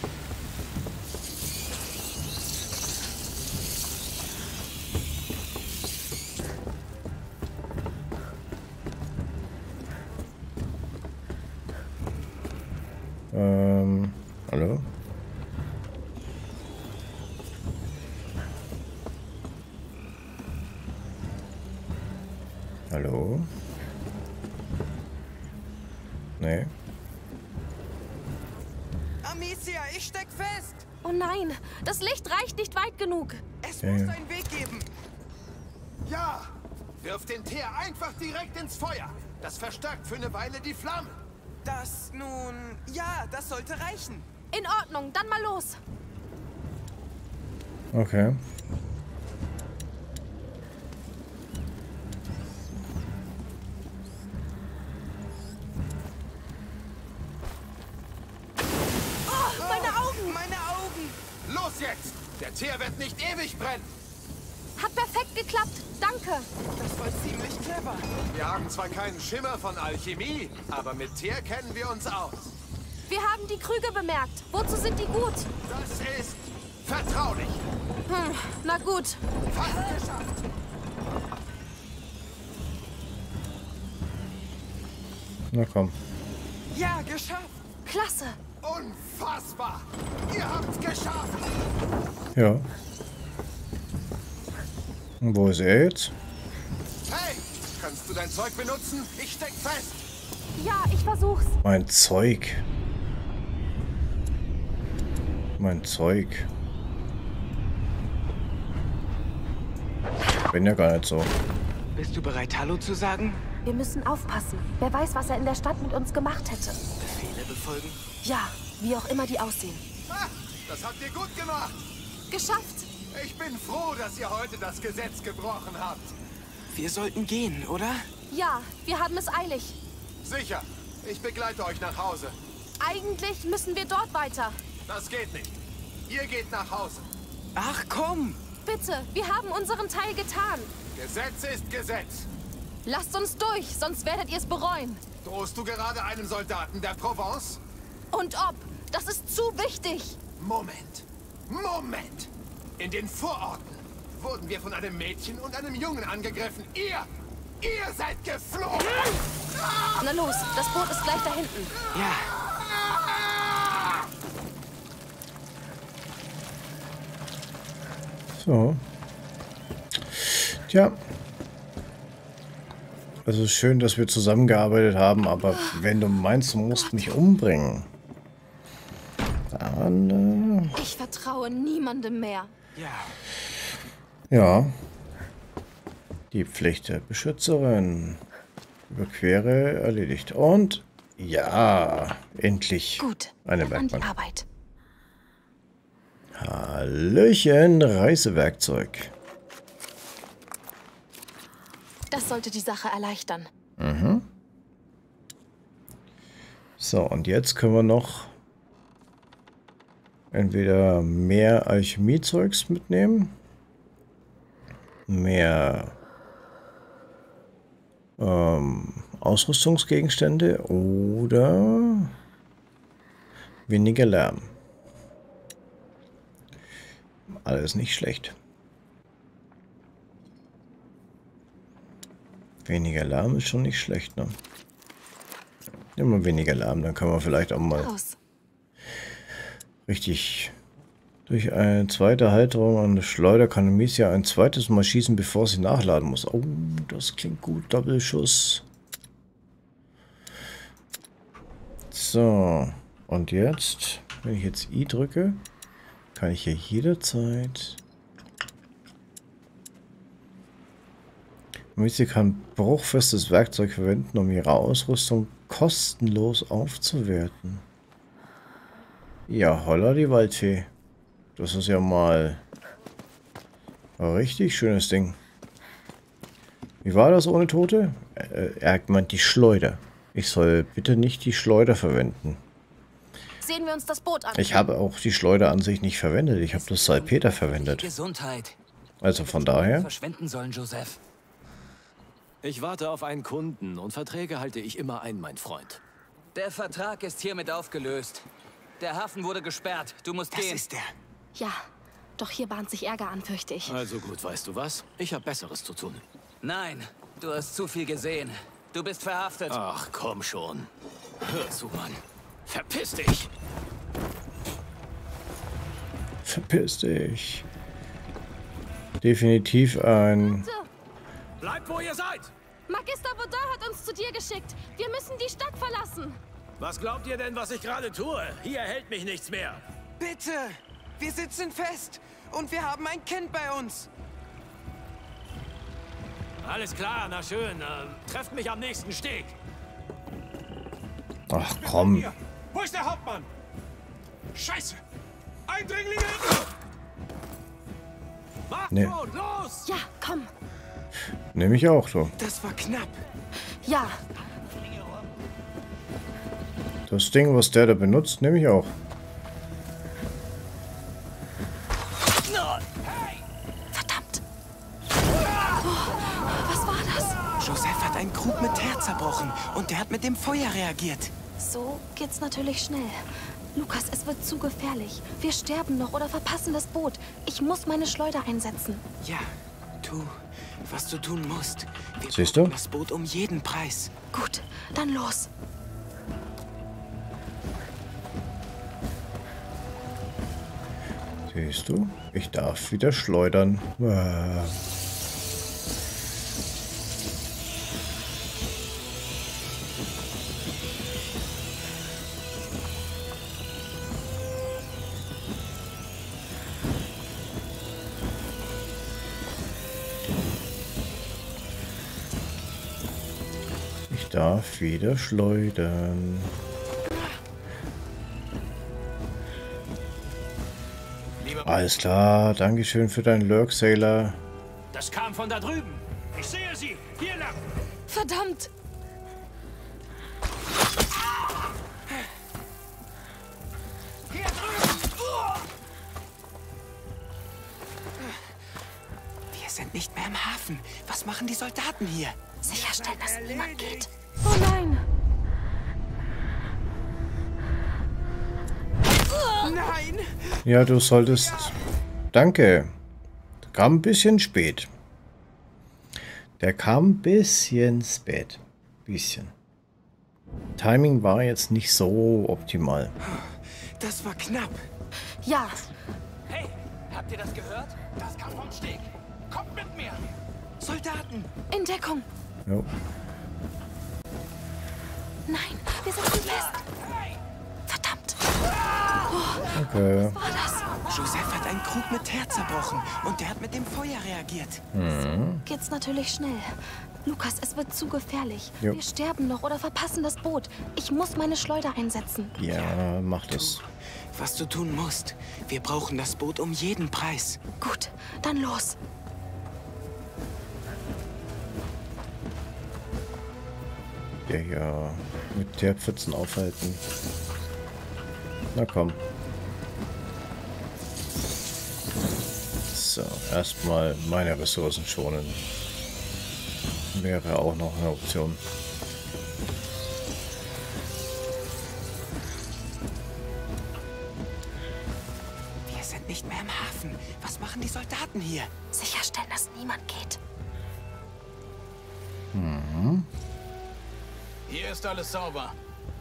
[SPEAKER 1] Hallo? Hallo? Nee.
[SPEAKER 2] Amicia, ich steck fest.
[SPEAKER 3] Oh nein, das Licht reicht nicht weit genug.
[SPEAKER 2] Es muss einen Weg geben.
[SPEAKER 7] Ja. Wirf den Teer einfach direkt ins Feuer. Das verstärkt für eine Weile die Flamme.
[SPEAKER 2] Das nun... Ja, das sollte reichen.
[SPEAKER 3] In Ordnung, dann mal los.
[SPEAKER 1] Okay.
[SPEAKER 2] Oh, meine Augen! Meine Augen!
[SPEAKER 7] Los jetzt! Der Teer wird nicht ewig brennen.
[SPEAKER 3] Hat perfekt geklappt. Danke.
[SPEAKER 7] Das war ziemlich clever. Wir haben zwar keinen Schimmer von Alchemie, aber mit Teer kennen wir uns aus.
[SPEAKER 3] Wir haben die Krüge bemerkt. Wozu sind die gut?
[SPEAKER 7] Das ist vertraulich.
[SPEAKER 3] Na gut.
[SPEAKER 7] Fast geschafft.
[SPEAKER 1] Na komm.
[SPEAKER 7] Ja, geschafft.
[SPEAKER 3] Klasse.
[SPEAKER 7] Unfassbar. Ihr habt's geschafft.
[SPEAKER 1] Ja. Und wo ist er jetzt?
[SPEAKER 7] Hey, kannst du dein Zeug benutzen? Ich steck fest.
[SPEAKER 3] Ja, ich versuch's.
[SPEAKER 1] Mein Zeug. Mein Zeug. Bin ja gar nicht so.
[SPEAKER 2] Bist du bereit, Hallo zu sagen?
[SPEAKER 3] Wir müssen aufpassen. Wer weiß, was er in der Stadt mit uns gemacht hätte.
[SPEAKER 2] Befehle befolgen?
[SPEAKER 3] Ja, wie auch immer die aussehen.
[SPEAKER 7] Ha, das habt ihr gut gemacht.
[SPEAKER 3] Geschafft.
[SPEAKER 7] Ich bin froh, dass ihr heute das Gesetz gebrochen habt.
[SPEAKER 2] Wir sollten gehen, oder?
[SPEAKER 3] Ja, wir haben es eilig.
[SPEAKER 7] Sicher. Ich begleite euch nach Hause.
[SPEAKER 3] Eigentlich müssen wir dort weiter.
[SPEAKER 7] Das geht nicht. Ihr geht nach Hause.
[SPEAKER 2] Ach komm!
[SPEAKER 3] Bitte, wir haben unseren Teil getan.
[SPEAKER 7] Gesetz ist Gesetz.
[SPEAKER 3] Lasst uns durch, sonst werdet ihr es bereuen.
[SPEAKER 7] Drohst du gerade einem Soldaten der Provence?
[SPEAKER 3] Und ob? Das ist zu wichtig.
[SPEAKER 7] Moment. Moment. In den Vororten wurden wir von einem Mädchen und einem Jungen angegriffen. Ihr seid geflohen.
[SPEAKER 3] Na los, das Boot ist gleich da hinten.
[SPEAKER 2] Ja,
[SPEAKER 1] So. Tja. Also schön, dass wir zusammengearbeitet haben, aber wenn du meinst, du musst mich umbringen, dann,
[SPEAKER 3] Ich vertraue niemandem mehr.
[SPEAKER 2] ja.
[SPEAKER 1] ja. Die Pflicht der Beschützerin. Überquere erledigt. Und ja, endlich
[SPEAKER 3] Gut,
[SPEAKER 1] eine
[SPEAKER 3] dann an die
[SPEAKER 1] Werkbank.
[SPEAKER 3] Arbeit.
[SPEAKER 1] Hallöchen, Reisewerkzeug.
[SPEAKER 3] Das sollte die Sache erleichtern.
[SPEAKER 1] So, und jetzt können wir noch entweder mehr Alchemiezeugs mitnehmen, mehr Ausrüstungsgegenstände oder weniger Lärm. Alles nicht schlecht. Weniger Lärm ist schon nicht schlecht, ne? Immer weniger Lärm, dann können wir vielleicht auch mal
[SPEAKER 3] Aus.
[SPEAKER 1] richtig durch eine zweite Halterung an der Schleuder kann Amicia ein zweites Mal schießen, bevor sie nachladen muss. Oh, das klingt gut. Doppelschuss. So, und jetzt, wenn ich jetzt I drücke, kann ich hier jederzeit... Amicia kann bruchfestes Werkzeug verwenden, um ihre Ausrüstung kostenlos aufzuwerten. Ja, holla die Waldfee. Das ist ja mal ein richtig schönes Ding. Wie war das ohne Tote? Er meint die Schleuder. Ich soll bitte nicht die Schleuder verwenden.
[SPEAKER 3] Sehen wir uns das Boot an.
[SPEAKER 1] Ich habe auch die Schleuder an sich nicht verwendet. Ich habe das Salpeter verwendet.
[SPEAKER 6] Gesundheit.
[SPEAKER 1] Also von daher.
[SPEAKER 6] Verschwenden sollen, Joseph.
[SPEAKER 9] Ich warte auf einen Kunden und Verträge halte ich immer ein, mein Freund.
[SPEAKER 6] Der Vertrag ist hiermit aufgelöst. Der Hafen wurde gesperrt. Du musst gehen.
[SPEAKER 2] Das ist er.
[SPEAKER 3] Ja, doch hier bahnt sich Ärger an, fürchte ich.
[SPEAKER 9] Also gut, weißt du was? Ich habe Besseres zu tun.
[SPEAKER 6] Nein, du hast zu viel gesehen. Du bist verhaftet.
[SPEAKER 9] Ach, komm schon. Hör zu, Mann. Verpiss dich!
[SPEAKER 1] Verpiss dich. Definitiv ein...
[SPEAKER 8] Bleibt, wo ihr seid!
[SPEAKER 3] Magister Baudin hat uns zu dir geschickt. Wir müssen die Stadt verlassen.
[SPEAKER 8] Was glaubt ihr denn, was ich gerade tue? Hier hält mich nichts mehr.
[SPEAKER 2] Bitte! Wir sitzen fest und wir haben ein Kind bei uns.
[SPEAKER 8] Alles klar, na schön. Trefft mich am nächsten Steg.
[SPEAKER 1] Ach komm.
[SPEAKER 7] Hier. Wo ist der Hauptmann? Scheiße! Eindringlinge!
[SPEAKER 8] Macht
[SPEAKER 1] Nee.
[SPEAKER 8] schon, los!
[SPEAKER 3] Ja, komm.
[SPEAKER 1] Nehme ich auch so.
[SPEAKER 2] Das war knapp.
[SPEAKER 3] Ja,
[SPEAKER 1] Das Ding, was der da benutzt, nehme ich auch.
[SPEAKER 3] verdammt.
[SPEAKER 2] und der hat mit dem Feuer reagiert.
[SPEAKER 3] So geht's natürlich schnell. Lukas, es wird zu gefährlich. Wir sterben noch oder verpassen das Boot. Ich muss meine Schleuder einsetzen.
[SPEAKER 2] Ja, tu, was du tun musst. Wir
[SPEAKER 1] Siehst du?
[SPEAKER 2] brauchen das Boot um jeden Preis.
[SPEAKER 3] Gut, dann los.
[SPEAKER 1] Siehst du? Ich darf wieder schleudern. Ich darf wieder schleudern. Alles klar, Dankeschön für deinen Lurk, Sailor.
[SPEAKER 8] Das kam von da drüben. Ich sehe sie. Hier lang.
[SPEAKER 3] Verdammt!
[SPEAKER 2] Hier drüben! Wir sind nicht mehr im Hafen. Was machen die Soldaten hier?
[SPEAKER 3] Sicherstellen, dass niemand geht. Oh nein!
[SPEAKER 2] Nein!
[SPEAKER 1] Ja, du solltest... Danke. Der kam ein bisschen spät. Der kam ein bisschen spät. Bisschen. Timing war jetzt nicht so optimal.
[SPEAKER 2] Das war knapp.
[SPEAKER 3] Ja,
[SPEAKER 6] Hey, habt ihr das gehört? Das kam vom Steg. Kommt mit mir.
[SPEAKER 2] Soldaten!
[SPEAKER 3] in Deckung.
[SPEAKER 1] Jo.
[SPEAKER 3] Nein, wir sitzen fest. Verdammt.
[SPEAKER 1] Okay.
[SPEAKER 3] Was war das?
[SPEAKER 2] Joseph hat einen Krug mit Teer zerbrochen und der hat mit dem Feuer reagiert.
[SPEAKER 3] Geht's natürlich schnell. Lukas, es wird zu gefährlich.
[SPEAKER 1] Jo.
[SPEAKER 3] Wir sterben noch oder verpassen das Boot. Ich muss meine Schleuder einsetzen.
[SPEAKER 1] Ja, mach das.
[SPEAKER 2] Was du tun musst. Wir brauchen das Boot um jeden Preis.
[SPEAKER 3] Gut, dann los.
[SPEAKER 1] Ja, ja. Mit der Pfützen aufhalten. Na komm. So, erstmal meine Ressourcen schonen. Wäre auch noch eine Option.
[SPEAKER 2] Wir sind nicht mehr im Hafen. Was machen die Soldaten hier?
[SPEAKER 3] Sicherstellen, dass niemand geht.
[SPEAKER 8] Hier ist alles sauber.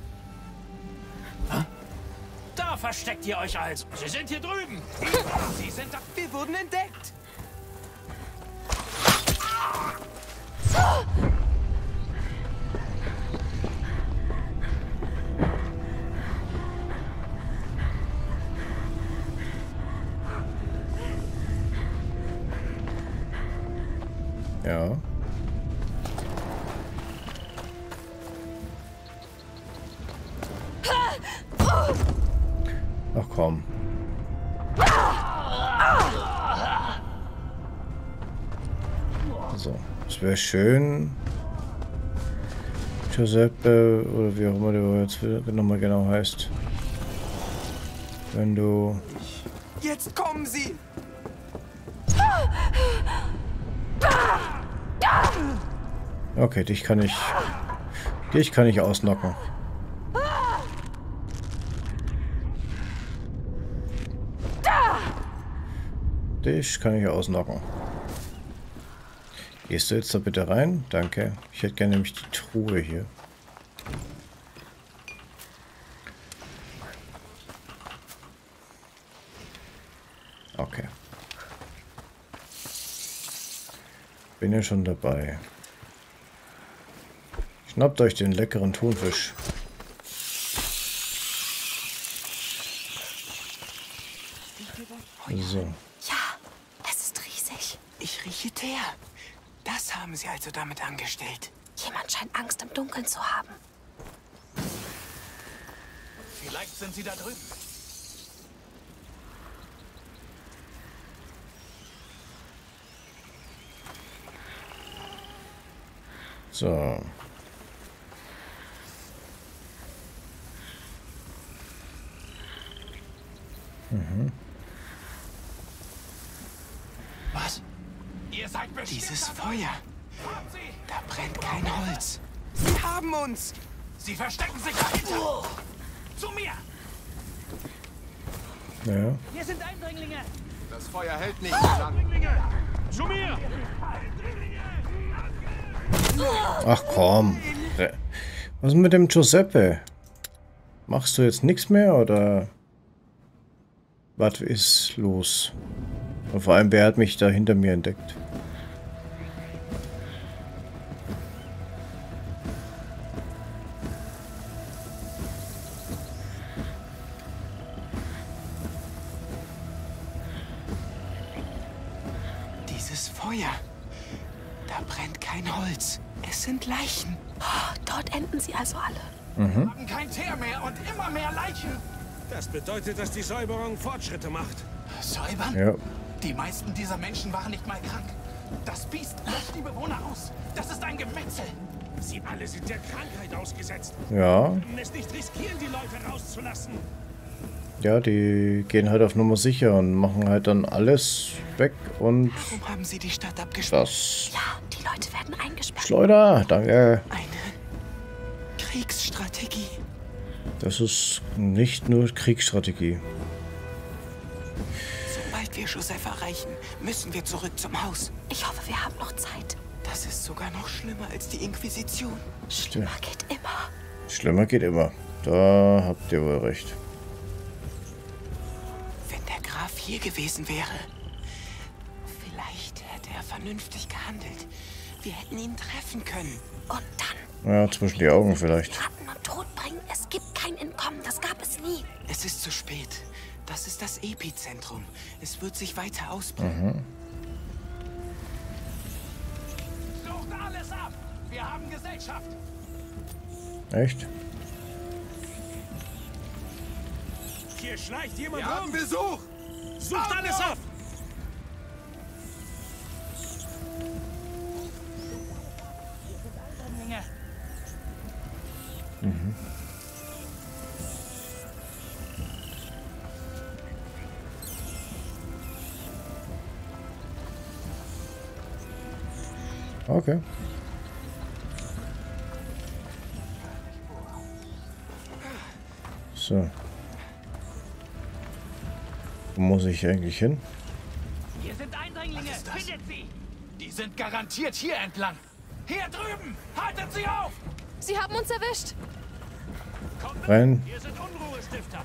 [SPEAKER 8] Da versteckt ihr euch also. Sie sind hier drüben.
[SPEAKER 2] Sie sind da. Wir wurden entdeckt.
[SPEAKER 1] Ja. Ach komm. So, es wäre schön, Giuseppe, oder wie auch immer der jetzt nochmal genau heißt, wenn du...
[SPEAKER 2] Jetzt kommen sie.
[SPEAKER 1] Okay, dich kann ich ausnocken. Dich kann ich ausnocken. Gehst du jetzt da bitte rein? Danke. Ich hätte gerne nämlich die Truhe hier. Okay. Bin ja schon dabei. Schnappt euch den leckeren Thunfisch. So.
[SPEAKER 3] Ja, es ist riesig.
[SPEAKER 2] Ich rieche Teer. Das haben sie also damit angestellt.
[SPEAKER 3] Jemand scheint Angst im Dunkeln zu haben.
[SPEAKER 8] Vielleicht sind sie da drüben.
[SPEAKER 1] So.
[SPEAKER 8] Was? Ihr seid bestimmt
[SPEAKER 2] Dieses
[SPEAKER 8] da
[SPEAKER 2] Feuer.
[SPEAKER 8] Kommt sie!
[SPEAKER 2] Da brennt kein Holz.
[SPEAKER 8] Sie
[SPEAKER 2] haben uns!
[SPEAKER 7] Sie verstecken sich dahinter! Zu mir!
[SPEAKER 1] Ja.
[SPEAKER 6] Hier sind Eindringlinge!
[SPEAKER 7] Das Feuer hält nicht mehr lang.
[SPEAKER 8] Zu mir!
[SPEAKER 1] Ach komm. Was ist mit dem Giuseppe? Machst du jetzt nichts mehr oder was ist los? Und vor allem, wer hat mich da hinter mir entdeckt?
[SPEAKER 2] Dieses Feuer. Da brennt kein Holz. Es sind Leichen.
[SPEAKER 3] Oh, dort enden sie also alle.
[SPEAKER 7] Wir haben kein Teer mehr und immer mehr Leichen.
[SPEAKER 8] Das bedeutet, dass die Säuberung Fortschritte macht.
[SPEAKER 7] Säubern?
[SPEAKER 1] Ja.
[SPEAKER 7] Die meisten dieser Menschen waren nicht mal krank. Das Biest löscht die Bewohner aus. Das ist ein Gemetzel.
[SPEAKER 8] Sie alle sind der Krankheit ausgesetzt.
[SPEAKER 1] Ja.
[SPEAKER 8] Können es nicht riskieren, die Leute rauszulassen.
[SPEAKER 1] Ja, die gehen halt auf Nummer sicher und machen halt dann alles weg und
[SPEAKER 2] Warum haben sie die Stadt abgesperrt?
[SPEAKER 1] das.
[SPEAKER 3] Ja, die Leute werden eingesperrt.
[SPEAKER 1] Schleuder, danke.
[SPEAKER 2] Eine Kriegsstrategie.
[SPEAKER 1] Das ist nicht nur Kriegsstrategie.
[SPEAKER 2] Sobald wir Joseph erreichen, müssen wir zurück zum Haus.
[SPEAKER 3] Ich hoffe, wir haben noch Zeit.
[SPEAKER 2] Das ist sogar noch schlimmer als die Inquisition.
[SPEAKER 3] Schlimmer geht immer.
[SPEAKER 1] Schlimmer geht immer. Da habt ihr wohl recht.
[SPEAKER 2] Wenn der Graf hier gewesen wäre, vielleicht hätte er vernünftig gehandelt. Wir hätten ihn treffen können.
[SPEAKER 3] Und dann
[SPEAKER 1] Ja, zwischen die Augen vielleicht.
[SPEAKER 3] Ratten und Tod bringen. Es gibt kein Entkommen. Das gab es nie.
[SPEAKER 2] Es ist zu spät. Das ist das Epizentrum. Es wird sich weiter ausbreiten.
[SPEAKER 7] Sucht alles ab. Wir haben Gesellschaft.
[SPEAKER 1] Echt?
[SPEAKER 8] Hier schleicht jemand
[SPEAKER 7] Wir haben
[SPEAKER 8] rum.
[SPEAKER 7] Besuch.
[SPEAKER 8] Sucht alles ab.
[SPEAKER 1] Okay. So. Wo muss ich eigentlich hin?
[SPEAKER 6] Hier sind Eindringlinge! Findet sie!
[SPEAKER 7] Die sind garantiert hier entlang. Hier drüben. Haltet sie auf.
[SPEAKER 3] Sie haben uns erwischt.
[SPEAKER 8] Kommt mit.
[SPEAKER 1] Rein.
[SPEAKER 8] Hier sind Unruhestifter.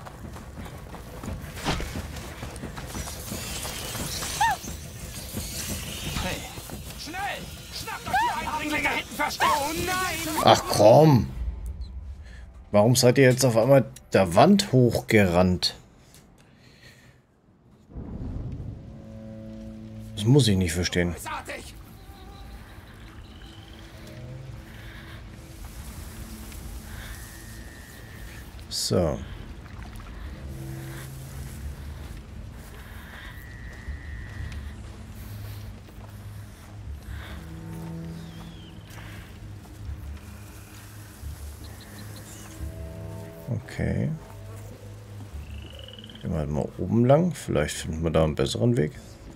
[SPEAKER 7] Hey, schnell. Schnappt euch die Eindringlinge hinten versteckt. Oh nein.
[SPEAKER 1] Ach komm! Warum seid ihr jetzt auf einmal der Wand hochgerannt? Das muss ich nicht verstehen.
[SPEAKER 7] Großartig.
[SPEAKER 1] So. Okay. Gehen wir halt mal oben lang. Vielleicht finden wir da einen besseren Weg.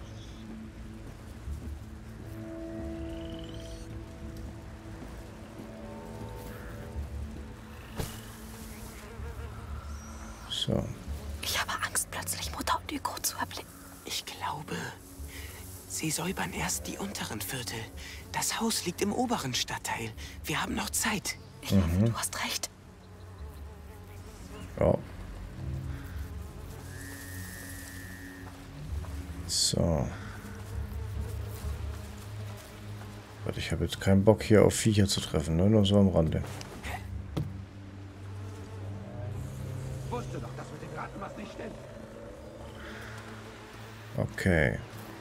[SPEAKER 1] So.
[SPEAKER 3] Ich habe Angst, plötzlich Mutter und Hugo zu erblicken.
[SPEAKER 2] Ich glaube, sie säubern erst die unteren Viertel. Das Haus liegt im oberen Stadtteil. Wir haben noch Zeit.
[SPEAKER 3] Ich hoffe, du hast recht.
[SPEAKER 1] Ja. So. Warte, ich habe jetzt keinen Bock hier auf Viecher zu treffen, ne? Nur so am Rande.
[SPEAKER 7] Wusste doch, dass mit dem Ratten was nicht stimmt.
[SPEAKER 1] Okay.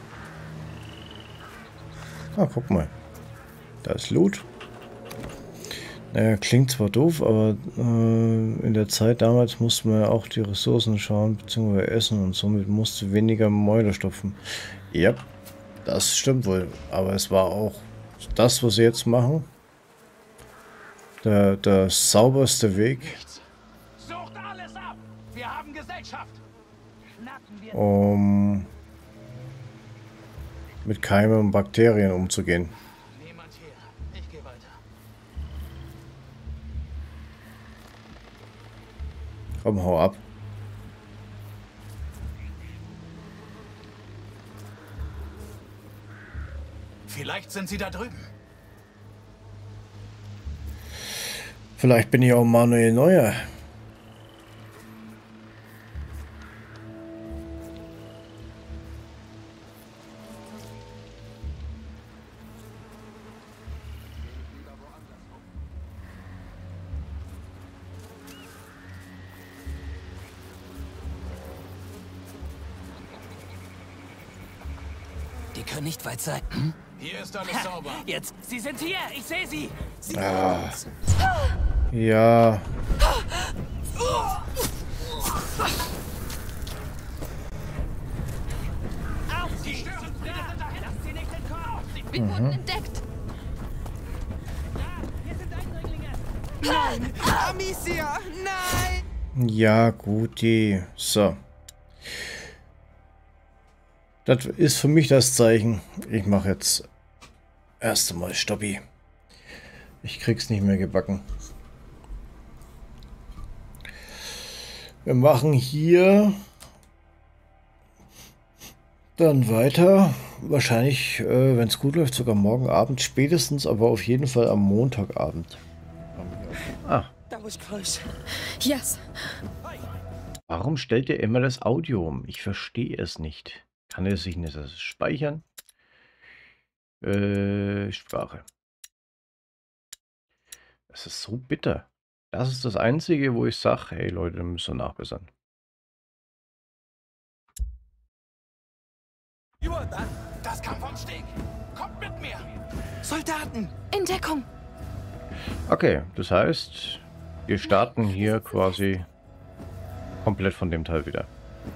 [SPEAKER 1] Ah, guck mal. Da ist Loot. Naja, klingt zwar doof, aber in der Zeit damals musste man ja auch die Ressourcen schauen, beziehungsweise essen und somit musste weniger Mäuler stopfen. Ja, das stimmt wohl. Aber es war auch das, was sie jetzt machen. Der sauberste Weg,
[SPEAKER 7] Sucht alles ab. Wir haben Gesellschaft.
[SPEAKER 1] um mit Keimen und Bakterien umzugehen.
[SPEAKER 7] Niemand hier. Ich gehe weiter.
[SPEAKER 1] Komm, hau ab.
[SPEAKER 8] Vielleicht sind sie da drüben.
[SPEAKER 1] Vielleicht bin ich auch Manuel Neuer.
[SPEAKER 6] Die können nicht weit sein. Hm?
[SPEAKER 8] Hier ist alles sauber.
[SPEAKER 6] Jetzt. Sie sind hier. Ich sehe sie. Sie
[SPEAKER 1] Ja.
[SPEAKER 6] Die Stürmer sind dahin. Lasst sie nicht entkommen.
[SPEAKER 3] Wir wurden entdeckt.
[SPEAKER 6] Hier sind Eindringlinge.
[SPEAKER 2] Nein! Amicia! Nein!
[SPEAKER 1] Ja, guti. So. Das ist für mich das Zeichen. Ich mache jetzt erst einmal Stoppi. Ich krieg's nicht mehr gebacken. Wir machen hier dann weiter. Wahrscheinlich, wenn es gut läuft, sogar morgen Abend spätestens, aber auf jeden Fall am Montagabend. Ah.
[SPEAKER 2] That was close.
[SPEAKER 3] Yes.
[SPEAKER 1] Warum stellt ihr immer das Audio um? Ich verstehe es nicht. Kann er sich nicht speichern? Sprache. Das ist so bitter. Das ist das Einzige, wo ich sage, hey Leute, da müsst ihr nachbessern.
[SPEAKER 8] Das kam vom Steg. Kommt mit mir.
[SPEAKER 2] Soldaten!
[SPEAKER 3] In Deckung.
[SPEAKER 1] Okay, das heißt, wir starten hier quasi komplett von dem Teil wieder.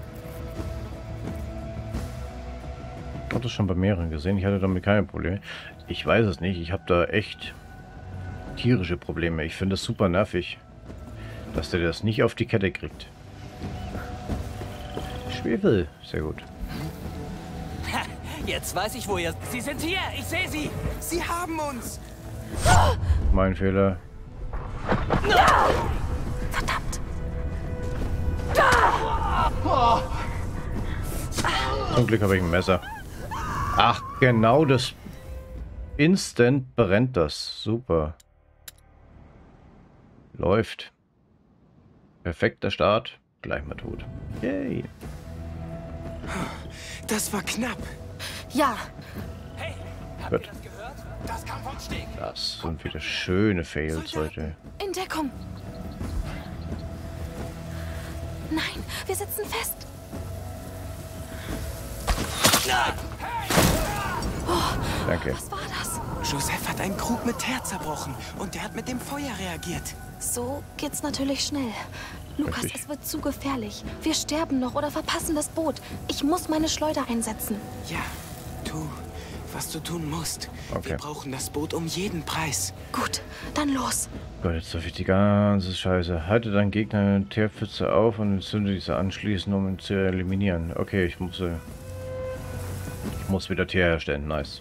[SPEAKER 1] Ich habe das schon bei mehreren gesehen. Ich hatte damit keine Probleme. Ich weiß es nicht. Ich habe da echt tierische Probleme. Ich finde es super nervig, dass der das nicht auf die Kette kriegt. Schwefel. Sehr gut.
[SPEAKER 6] Jetzt weiß ich, wo ihr... Sie sind hier. Ich sehe sie.
[SPEAKER 2] Sie haben uns!
[SPEAKER 1] Mein Fehler.
[SPEAKER 3] Verdammt.
[SPEAKER 1] Zum Glück habe ich ein Messer. Ach, genau das. Instant brennt das. Super. Läuft. Perfekter Start. Gleich mal tot. Yay.
[SPEAKER 2] Das war knapp.
[SPEAKER 3] Ja.
[SPEAKER 6] Hey, habt
[SPEAKER 1] Gut.
[SPEAKER 6] ihr das gehört?
[SPEAKER 8] Das kam vom Steg.
[SPEAKER 1] Das sind wieder schöne Fails heute.
[SPEAKER 3] In Deckung. Nein, wir sitzen fest.
[SPEAKER 1] Danke.
[SPEAKER 3] Was war das?
[SPEAKER 2] Joseph hat einen Krug mit Teer zerbrochen und der hat mit dem Feuer reagiert.
[SPEAKER 3] So geht's natürlich schnell. Lukas,
[SPEAKER 1] Richtig.
[SPEAKER 3] es wird zu gefährlich. Wir sterben noch oder verpassen das Boot. Ich muss meine Schleuder einsetzen.
[SPEAKER 2] Ja, tu, was du tun musst.
[SPEAKER 1] Okay.
[SPEAKER 2] Wir brauchen das Boot um jeden Preis.
[SPEAKER 3] Gut, dann los.
[SPEAKER 1] Gott, jetzt darf ich die ganze Scheiße. Halte deinen Gegner eine Teerpfütze auf und entzünde diese anschließend, um ihn zu eliminieren. Okay, ich muss wieder Teer herstellen. Nice.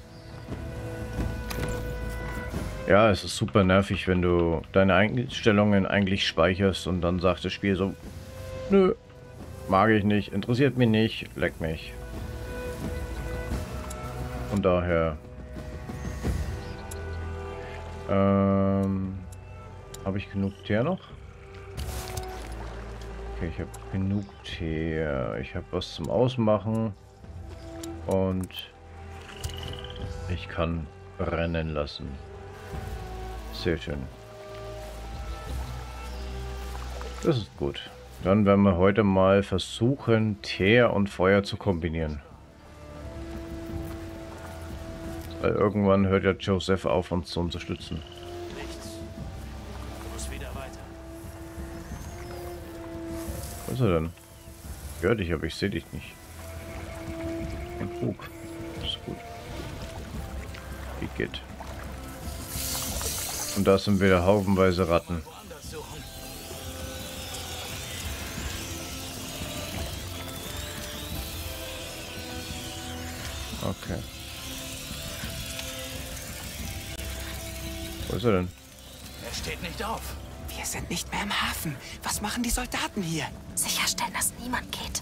[SPEAKER 1] Ja, es ist super nervig, wenn du deine Einstellungen eigentlich speicherst und dann sagt das Spiel so, nö, mag ich nicht, interessiert mich nicht, leck mich. Von daher habe ich genug Teer noch? Okay, ich habe genug Teer. Ich habe was zum Ausmachen und ich kann brennen lassen. Sehr schön. Das ist gut. Dann werden wir heute mal versuchen, Teer und Feuer zu kombinieren. Weil irgendwann hört ja Joseph auf, uns zu unterstützen.
[SPEAKER 8] Nichts. Muss wieder weiter.
[SPEAKER 1] Was ist er denn? Ich höre dich, aber ich sehe dich nicht. Ein Krug. Das ist gut. Wie geht? Und da sind wieder haufenweise Ratten.
[SPEAKER 8] Woanders suchen.
[SPEAKER 1] Okay. Wo ist er denn?
[SPEAKER 8] Er steht nicht auf.
[SPEAKER 2] Wir sind nicht mehr im Hafen. Was machen die Soldaten hier?
[SPEAKER 3] Sicherstellen, dass niemand geht.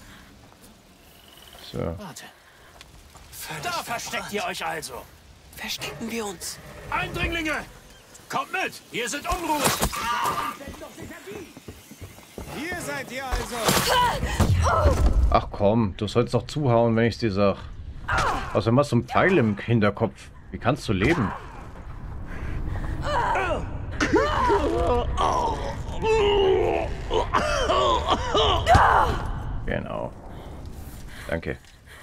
[SPEAKER 1] So.
[SPEAKER 8] Warte. Da versteckt ihr euch also.
[SPEAKER 2] Verstecken wir uns.
[SPEAKER 8] Eindringlinge! Kommt mit! Hier sind Unruhe!
[SPEAKER 7] Hier seid ihr also!
[SPEAKER 1] Ach komm, du sollst doch zuhauen, wenn ich dir sag. Außerdem hast du einen Pfeil im Hinterkopf. Wie kannst du leben? Genau. Danke.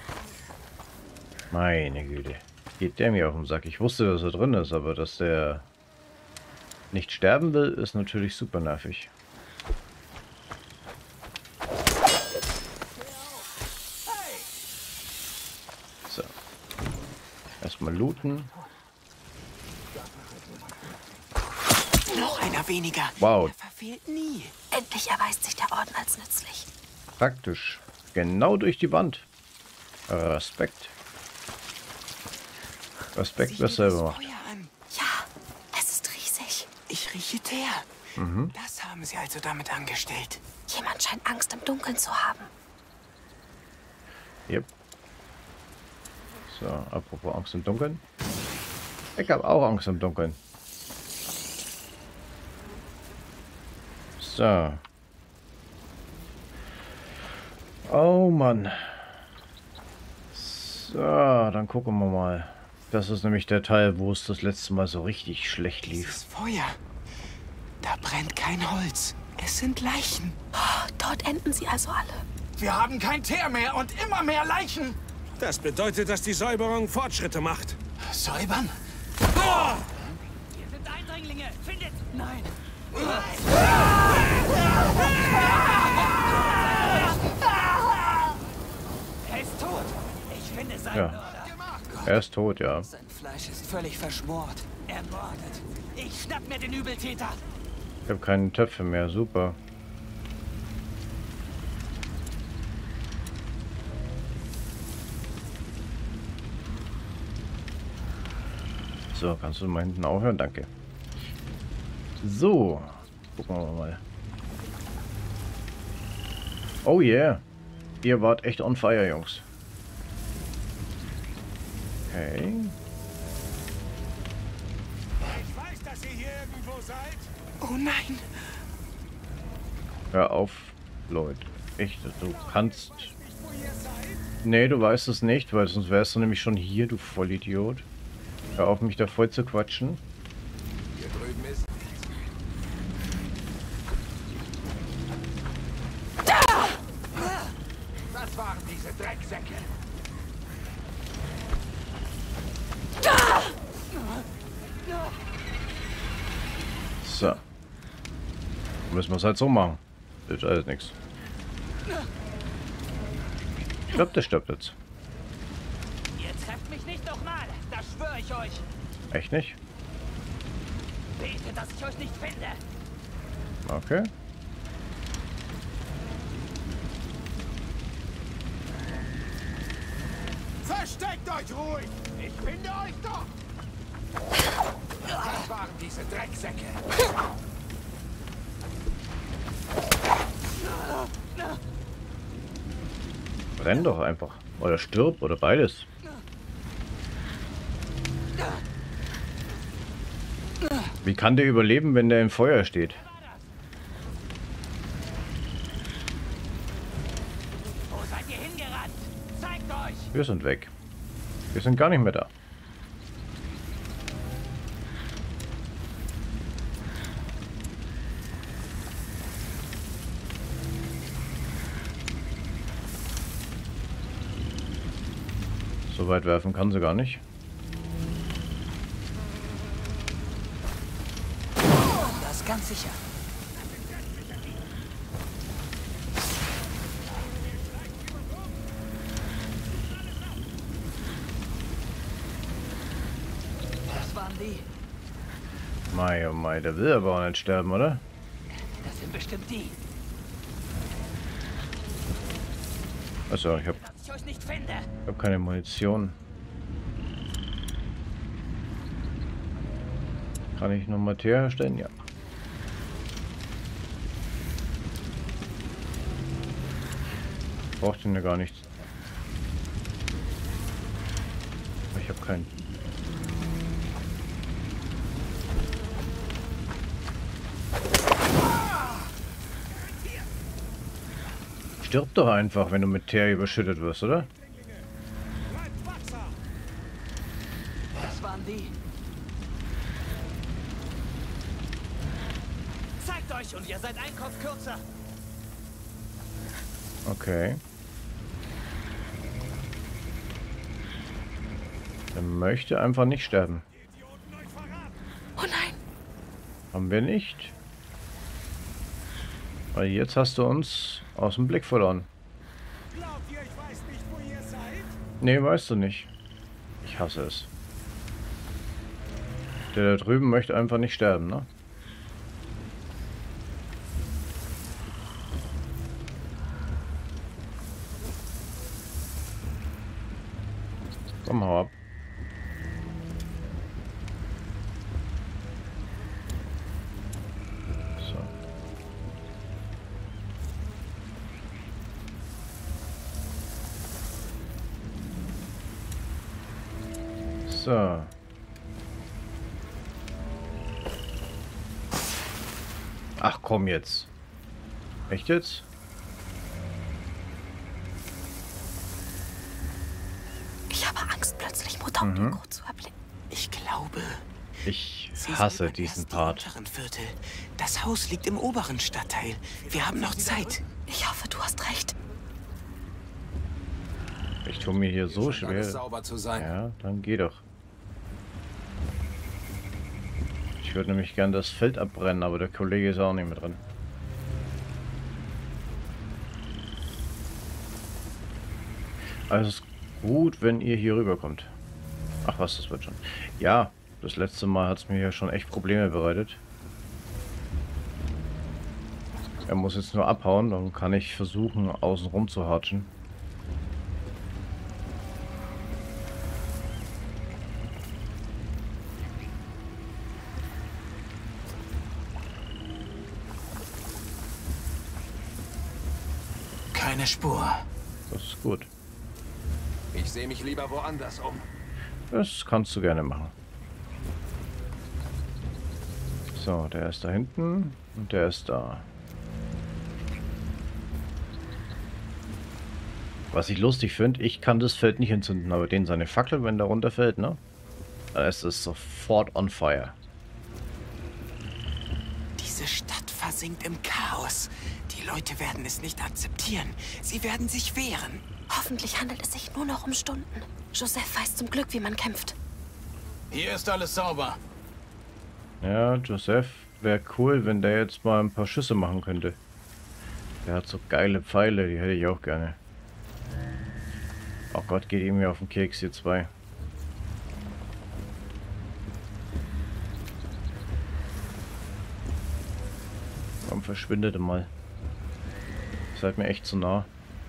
[SPEAKER 1] Meine Güte. Geht der mir auf den Sack. Ich wusste, dass er drin ist, aber dass der nicht sterben will, ist natürlich super nervig. So. Erstmal looten.
[SPEAKER 2] Noch einer weniger.
[SPEAKER 1] Wow.
[SPEAKER 2] Er verfehlt nie.
[SPEAKER 3] Endlich erweist sich der Orden als nützlich.
[SPEAKER 1] Praktisch. Genau durch die Wand. Respekt. Respekt,
[SPEAKER 2] Sieh
[SPEAKER 1] wer
[SPEAKER 2] dir
[SPEAKER 1] selber
[SPEAKER 2] das
[SPEAKER 1] macht.
[SPEAKER 2] Feuer an.
[SPEAKER 3] Ja, es ist riesig.
[SPEAKER 2] Ich rieche Teer. Das haben sie also damit angestellt.
[SPEAKER 3] Jemand scheint Angst im Dunkeln zu haben.
[SPEAKER 1] Yep. So, apropos Angst im Dunkeln. Ich habe auch Angst im Dunkeln. So. Oh Mann. So, dann gucken wir mal. Das ist nämlich der Teil, wo es das letzte Mal so richtig schlecht lief.
[SPEAKER 2] Dieses Feuer. Da brennt kein Holz. Es sind Leichen.
[SPEAKER 3] Oh, dort enden sie also alle.
[SPEAKER 8] Wir haben kein Teer mehr und immer mehr Leichen. Das bedeutet, dass die Säuberung Fortschritte macht.
[SPEAKER 2] Säubern?
[SPEAKER 6] Hier sind Eindringlinge. Findet... Nein. Er ist tot. Ich finde seinen
[SPEAKER 1] Ja.
[SPEAKER 6] Mörder.
[SPEAKER 1] Er ist tot, ja.
[SPEAKER 6] Sein Fleisch ist völlig verschmort. Ermordet. Ich schnapp mir den Übeltäter.
[SPEAKER 1] Ich habe keine Töpfe mehr. Super. So, kannst du mal hinten aufhören? Danke. So. Gucken wir mal. Oh yeah. Ihr wart echt on fire, Jungs. Okay.
[SPEAKER 8] Ich weiß, dass ihr hier irgendwo seid.
[SPEAKER 2] Oh nein.
[SPEAKER 1] Hör auf, Lloyd. Echt, du kannst... Nee, du weißt es nicht, weil sonst wärst du nämlich schon hier, du Vollidiot. Hör auf, mich da voll zu quatschen.
[SPEAKER 7] Hier drüben ist... Das waren diese Drecksäcke.
[SPEAKER 1] So. Müssen wir es halt so machen. Hilft alles nichts. Ich glaube, der stirbt jetzt.
[SPEAKER 6] Ihr trefft mich nicht nochmal. Das schwöre ich euch.
[SPEAKER 1] Echt nicht?
[SPEAKER 6] Bete, dass ich euch nicht finde.
[SPEAKER 1] Okay.
[SPEAKER 7] Versteckt euch ruhig! Ich finde euch doch! Das waren diese Drecksäcke.
[SPEAKER 1] Brenn doch einfach. Oder stirb oder beides. Wie kann der überleben, wenn der im Feuer steht?
[SPEAKER 6] Wo seid ihr hingerannt? Zeigt euch!
[SPEAKER 1] Wir sind weg. Wir sind gar nicht mehr da. So weit werfen kann sie gar nicht.
[SPEAKER 6] Das ist ganz sicher. Das waren die.
[SPEAKER 1] Mei, oh mei, der will aber auch nicht sterben, oder?
[SPEAKER 6] Das sind bestimmt die.
[SPEAKER 1] Achso, ich
[SPEAKER 6] Dass ich euch nicht finde.
[SPEAKER 1] hab keine Munition. Kann ich noch Materie herstellen? Ja. braucht den ja gar nicht. Ich habe keinen. Stirb doch einfach, wenn du mit Teer überschüttet wirst, oder?
[SPEAKER 6] Das waren die. Zeigt euch und ihr seid ein Kopf kürzer.
[SPEAKER 1] Okay. Er möchte einfach nicht sterben.
[SPEAKER 3] Oh nein.
[SPEAKER 1] Haben wir nicht. Weil jetzt hast du uns aus dem Blick verloren.
[SPEAKER 8] Glaubt ihr, ich weiß nicht, wo ihr seid?
[SPEAKER 1] Nee, weißt du nicht. Ich hasse es. Der da drüben möchte einfach nicht sterben, ne? Komm, hau ab. So. So. Ach komm jetzt. Echt jetzt?
[SPEAKER 3] Ich habe Angst, plötzlich Mutter und Hugo zu erblicken.
[SPEAKER 2] Ich glaube,
[SPEAKER 1] Ich
[SPEAKER 2] sie
[SPEAKER 1] hasse
[SPEAKER 2] säubern
[SPEAKER 1] diesen
[SPEAKER 2] erst die
[SPEAKER 1] Part.
[SPEAKER 2] unteren Viertel. Das Haus liegt im oberen Stadtteil. Wir haben noch Zeit.
[SPEAKER 3] Ich hoffe, du hast recht.
[SPEAKER 1] Ich tue mir hier so
[SPEAKER 7] Scheint alles
[SPEAKER 1] schwer.
[SPEAKER 7] sauber zu sein.
[SPEAKER 1] Ja, dann geh doch. Ich würde nämlich gern das Feld abbrennen, aber der Kollege ist auch nicht mehr drin. Also es ist gut, wenn ihr hier rüberkommt. Ach was, das wird schon. Ja, das letzte Mal hat es mir ja schon echt Probleme bereitet. Er muss jetzt nur abhauen, dann kann ich versuchen, außen rum zu hatschen.
[SPEAKER 2] Keine Spur.
[SPEAKER 1] Das ist gut.
[SPEAKER 7] Ich sehe mich lieber woanders um.
[SPEAKER 1] Das kannst du gerne machen. So, der ist da hinten und der ist da. Was ich lustig finde, ich kann das Feld nicht entzünden, aber den seine Fackel, wenn der runterfällt, ne? Da ist es sofort on fire.
[SPEAKER 2] Diese Stadt versinkt im Chaos. Die Leute werden es nicht akzeptieren. Sie werden sich wehren.
[SPEAKER 3] Hoffentlich handelt es sich nur noch um Stunden. Joseph weiß zum Glück, wie man kämpft.
[SPEAKER 6] Hier ist alles sauber.
[SPEAKER 1] Ja, Joseph, wäre cool, wenn der jetzt mal ein paar Schüsse machen könnte. Der hat so geile Pfeile, die hätte ich auch gerne. Oh Gott, geht ihm ja auf den Keks, hier zwei. Komm, verschwindet mal. Seid mir echt zu nah.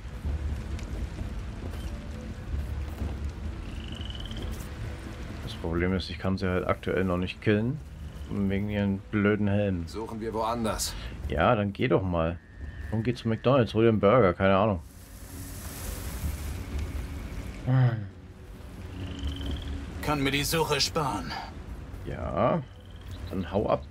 [SPEAKER 1] Das Problem ist, ich kann sie halt aktuell noch nicht killen. Wegen ihren blöden Helmen.
[SPEAKER 7] Suchen wir woanders.
[SPEAKER 1] Ja, dann geh doch mal. Warum geht's zu McDonald's? Hol dir einen Burger, keine Ahnung.
[SPEAKER 6] Kann mir die Suche sparen.
[SPEAKER 1] Ja, dann hau ab.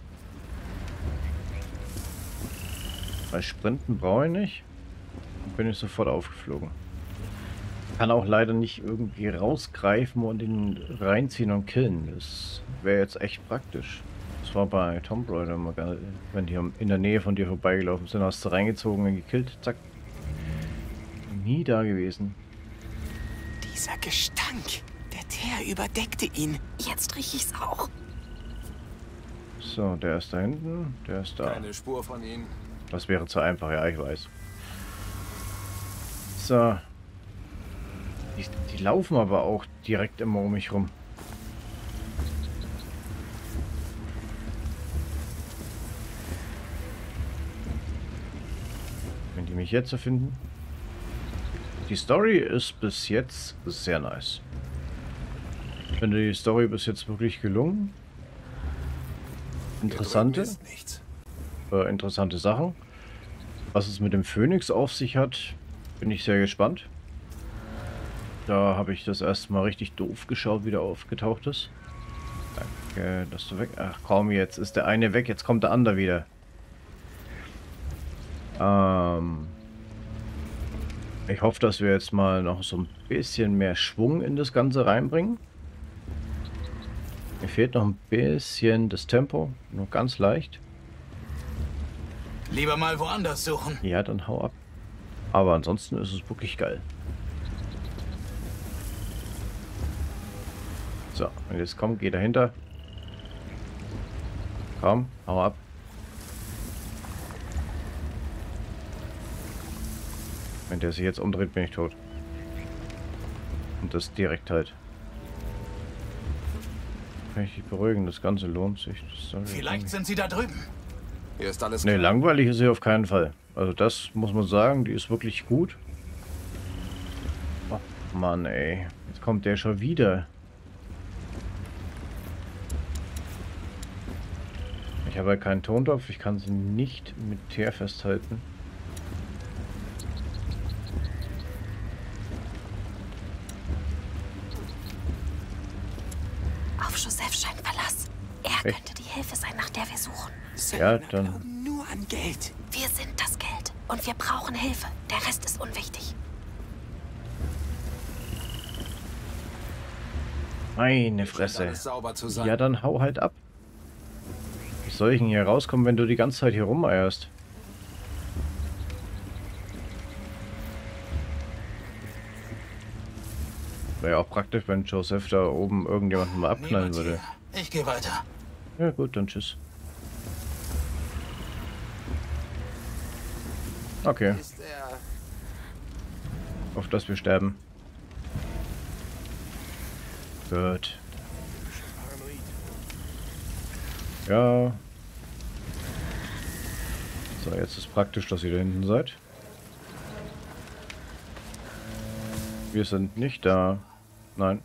[SPEAKER 1] Bei Sprinten brauche ich nicht. Dann bin ich sofort aufgeflogen. Kann auch leider nicht irgendwie rausgreifen und ihn reinziehen und killen. Das wäre jetzt echt praktisch. Das war bei Tomb Raider immer geil. Wenn die in der Nähe von dir vorbeigelaufen sind, hast du reingezogen und gekillt. Zack. Nie da gewesen.
[SPEAKER 2] Dieser Gestank. Der Teer überdeckte ihn.
[SPEAKER 3] Jetzt rieche ich's auch.
[SPEAKER 1] So, der ist da hinten. Der ist da.
[SPEAKER 7] Keine Spur von ihnen.
[SPEAKER 1] Das wäre zu einfach, ja, ich weiß. So. Die laufen aber auch direkt immer um mich rum. Wenn die mich jetzt finden. Die Story ist bis jetzt sehr nice. Ich finde die Story bis jetzt wirklich gelungen. Interessante Sachen. Was es mit dem Phönix auf sich hat, Bin ich sehr gespannt. Da habe ich das erste Mal richtig doof geschaut, wie der aufgetaucht ist. Danke, dass du weg... Ach komm, jetzt ist der eine weg, jetzt kommt der andere wieder. Ich hoffe, dass wir jetzt mal noch so ein bisschen mehr Schwung in das Ganze reinbringen. Mir fehlt noch ein bisschen das Tempo, nur ganz leicht.
[SPEAKER 8] Lieber mal woanders suchen.
[SPEAKER 1] Ja, dann hau ab. Aber ansonsten ist es wirklich geil. So, und jetzt komm, geh dahinter. Komm, hau ab. Wenn der sich jetzt umdreht, bin ich tot. Und das direkt halt. Kann ich dich beruhigen, das Ganze lohnt sich.
[SPEAKER 8] Vielleicht sind sie da drüben.
[SPEAKER 7] Hier ist alles
[SPEAKER 1] klar. Nee, langweilig ist sie auf keinen Fall. Also das muss man sagen, die ist wirklich gut. Oh Mann, ey. Jetzt kommt der schon wieder. Ich habe halt keinen Tontopf, ich kann sie nicht mit Teer festhalten.
[SPEAKER 3] Auf Joseph scheint Verlass. Er könnte die Hilfe sein, nach der wir suchen.
[SPEAKER 1] Ja, dann...
[SPEAKER 2] Nur an Geld.
[SPEAKER 3] Wir sind das Geld und wir brauchen Hilfe. Der Rest ist unwichtig.
[SPEAKER 1] Meine Fresse. Ja, dann hau halt ab. Wie soll ich denn hier rauskommen, wenn du die ganze Zeit hier rumeierst? Wäre ja auch praktisch, wenn Joseph da oben irgendjemanden mal abknallen würde.
[SPEAKER 8] Ich gehe weiter.
[SPEAKER 1] Ja gut, dann tschüss. Okay. Auf dass wir sterben. Gut. Ja. So, jetzt ist praktisch, dass ihr da hinten seid. Wir sind nicht da. Nein.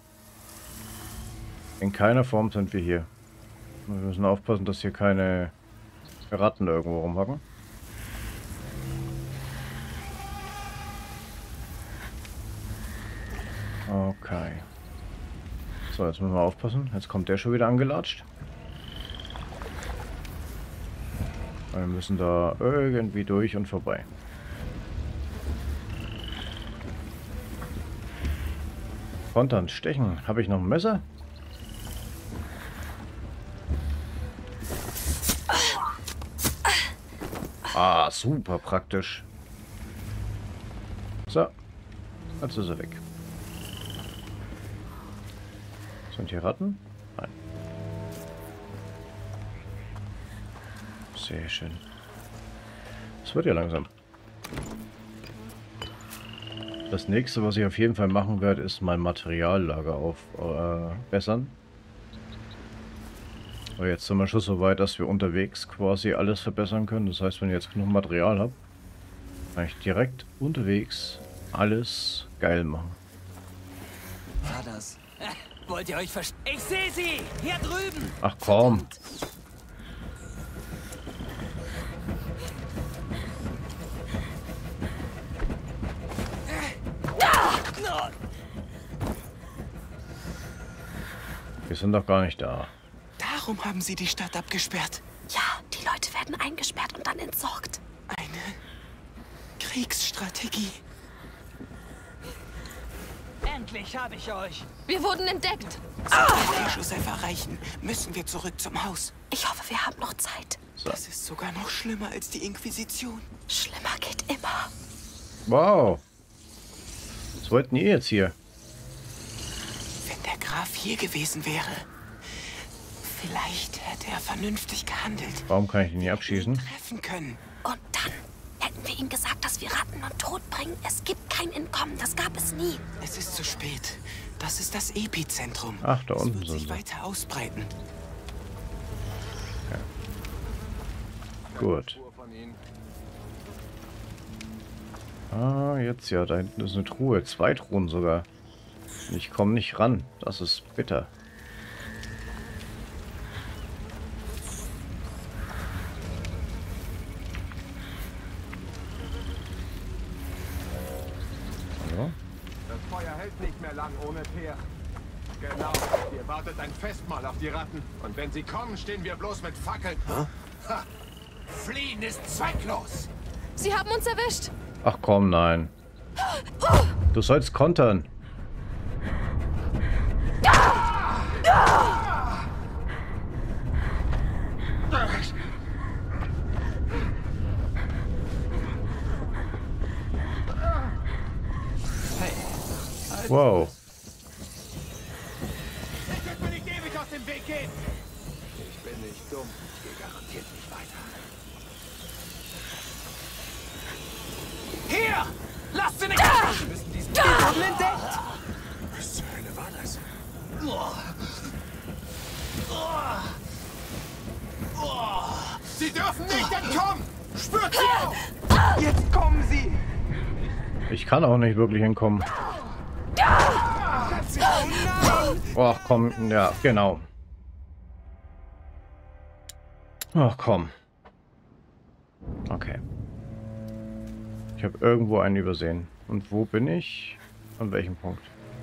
[SPEAKER 1] In keiner Form sind wir hier. Wir müssen aufpassen, dass hier keine Ratten irgendwo rumhocken. Okay. So, jetzt müssen wir aufpassen. Jetzt kommt der schon wieder angelatscht. Wir müssen da irgendwie durch und vorbei. Kontern, stechen. Habe ich noch ein Messer? Ah, super praktisch. So. Jetzt ist er weg. Sind hier Ratten? Nein. Sehr schön. Es wird ja langsam. Das nächste, was ich auf jeden Fall machen werde, ist mein Materiallager aufbessern. Aber jetzt sind wir schon so weit, dass wir unterwegs quasi alles verbessern können. Das heißt, wenn ich jetzt genug Material habe, kann ich direkt unterwegs alles geil machen.
[SPEAKER 6] War das? Wollt ihr euch verstehen? Ich sehe sie! Hier drüben!
[SPEAKER 1] Ach komm! Wir sind doch gar nicht da.
[SPEAKER 2] Darum haben sie die Stadt abgesperrt.
[SPEAKER 3] Ja, die Leute werden eingesperrt und dann entsorgt.
[SPEAKER 2] Eine Kriegsstrategie.
[SPEAKER 6] Endlich habe ich euch.
[SPEAKER 3] Wir wurden entdeckt.
[SPEAKER 2] Sobald wir Joseph erreichen, müssen wir zurück zum Haus.
[SPEAKER 3] Ich hoffe, wir haben noch Zeit.
[SPEAKER 1] So.
[SPEAKER 2] Das ist sogar noch schlimmer als die Inquisition.
[SPEAKER 3] Schlimmer geht immer.
[SPEAKER 1] Wow. Was wollten ihr jetzt hier?
[SPEAKER 2] Wenn der Graf hier gewesen wäre, vielleicht hätte er vernünftig gehandelt.
[SPEAKER 1] Warum kann ich ihn nicht abschießen?
[SPEAKER 2] Treffen können.
[SPEAKER 3] Und dann hätten wir ihm gesagt, dass wir Ratten und Tod bringen. Es gibt kein Entkommen, das gab es nie.
[SPEAKER 2] Es ist zu spät. Das ist das Epizentrum.
[SPEAKER 1] Ach, da unten
[SPEAKER 2] es wird sich
[SPEAKER 1] sind sie.
[SPEAKER 2] weiter ausbreiten.
[SPEAKER 1] Ja. Gut. Ah, jetzt ja, da hinten ist eine Truhe. 2 Truhen sogar. Ich komme nicht ran. Das ist bitter.
[SPEAKER 7] ohne Teer. Genau. Hier wartet ein Festmahl auf die Ratten. Und wenn sie kommen, stehen wir bloß mit Fackeln. Ha. Fliehen ist zwecklos.
[SPEAKER 3] Sie haben uns erwischt.
[SPEAKER 1] Ach komm, nein. Du sollst kontern. Wow.
[SPEAKER 7] Ich könnte mir nicht ewig aus dem Weg gehen. Ich bin nicht dumm. Ich gehe garantiert nicht weiter.
[SPEAKER 6] Hier! Lasst sie nicht! Wir müssen diesen wurden entdeckt!
[SPEAKER 4] Was zur Hölle war das?
[SPEAKER 7] Sie dürfen nicht entkommen! Spürt sie auf!
[SPEAKER 6] Jetzt kommen sie!
[SPEAKER 1] Ich kann auch nicht wirklich entkommen. Ach komm, ja, genau. Ach komm. Okay. Ich habe irgendwo einen übersehen. Und wo bin ich? An welchem Punkt?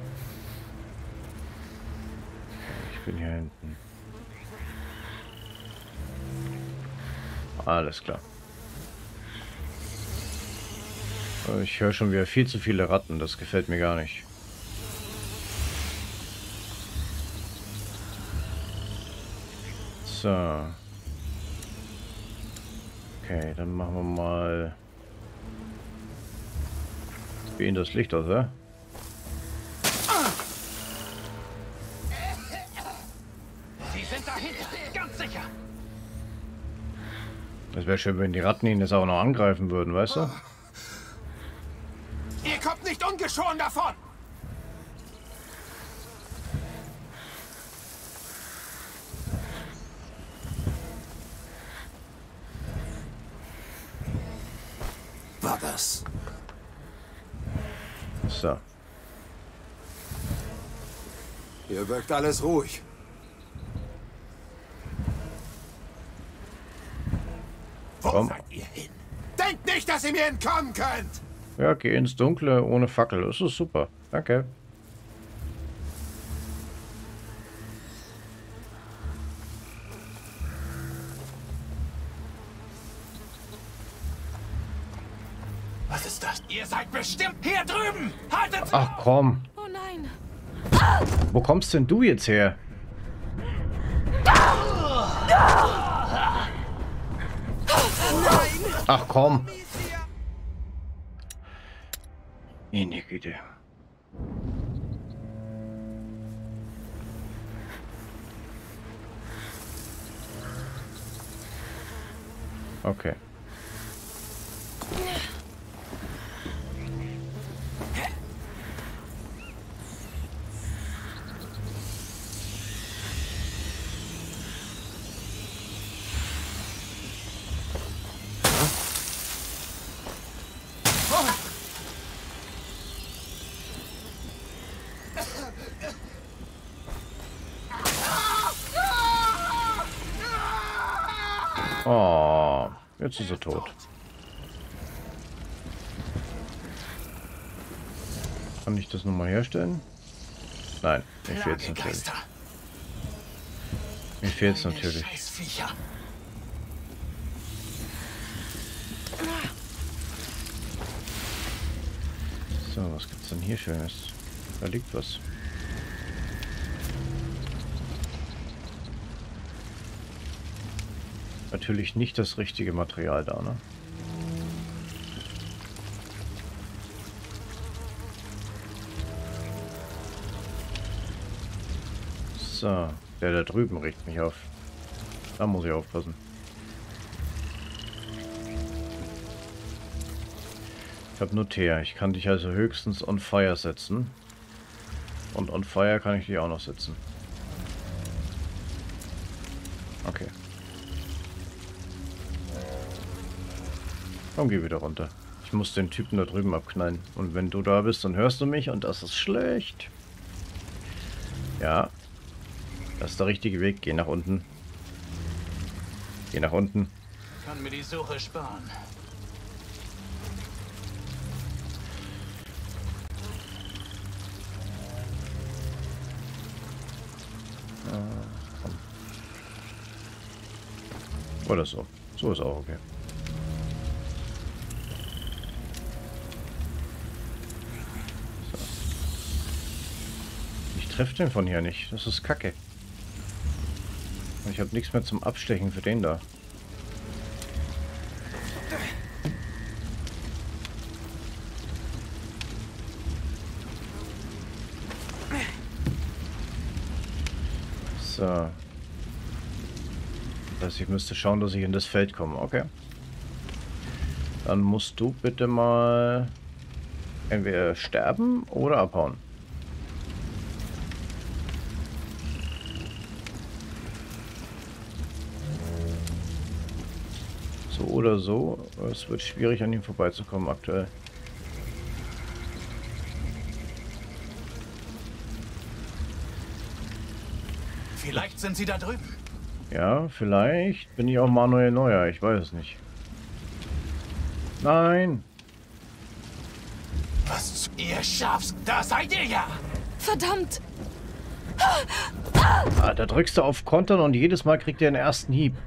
[SPEAKER 1] Ich bin hier hinten. Alles klar. Ich höre schon wieder viel zu viele Ratten. Das gefällt mir gar nicht. So. Okay, dann machen wir mal... Wie in das Licht aus, oder?
[SPEAKER 7] Sie sind dahinter, ganz sicher.
[SPEAKER 1] Es wäre schön, wenn die Ratten ihn jetzt auch noch angreifen würden, weißt du?
[SPEAKER 7] Ihr kommt nicht ungeschoren davon!
[SPEAKER 2] War das?
[SPEAKER 1] So.
[SPEAKER 2] Hier wirkt alles ruhig.
[SPEAKER 7] Wo
[SPEAKER 1] Komm.
[SPEAKER 7] seid ihr hin? Denkt nicht, dass ihr mir entkommen könnt!
[SPEAKER 1] Ja, geh ins Dunkle ohne Fackel. Das ist super. Danke.
[SPEAKER 7] Was ist das? Ihr seid bestimmt hier drüben! Haltet!
[SPEAKER 1] Ach komm.
[SPEAKER 3] Oh nein.
[SPEAKER 1] Wo kommst denn du jetzt her? Ach komm. Meine Güte. Okay. Oh, jetzt ist er tot. Kann ich das nochmal herstellen? Nein, mir fehlt es natürlich. Mir fehlt es natürlich. So, was gibt's denn hier Schönes? Da liegt was. Natürlich nicht das richtige Material da, ne? So, der da drüben regt mich auf. Da muss ich aufpassen. Ich habe nur Teer. Ich kann dich also höchstens on fire setzen. Und on fire kann ich dich auch noch setzen. Okay. Komm, geh wieder runter. Ich muss den Typen da drüben abknallen. Und wenn du da bist, dann hörst du mich und das ist schlecht. Ja. Das ist der richtige Weg. Geh nach unten. Geh nach unten.
[SPEAKER 6] Kann mir die Suche sparen.
[SPEAKER 1] Oder so. So ist auch okay. So. Ich treffe den von hier nicht. Das ist Kacke. Ich habe nichts mehr zum Abstechen für den da. So. Das heißt, ich müsste schauen, dass ich in das Feld komme. Okay. Dann musst du bitte mal entweder sterben oder abhauen. So oder so. Es wird schwierig, an ihm vorbeizukommen aktuell.
[SPEAKER 8] Vielleicht sind sie da drüben.
[SPEAKER 1] Ja, vielleicht bin ich auch Manuel Neuer. Ich weiß es nicht. Nein!
[SPEAKER 8] Was? Ihr schaffst, da seid ihr ja!
[SPEAKER 3] Verdammt!
[SPEAKER 1] Ah, da drückst du auf Kontern und jedes Mal kriegt er den ersten Hieb.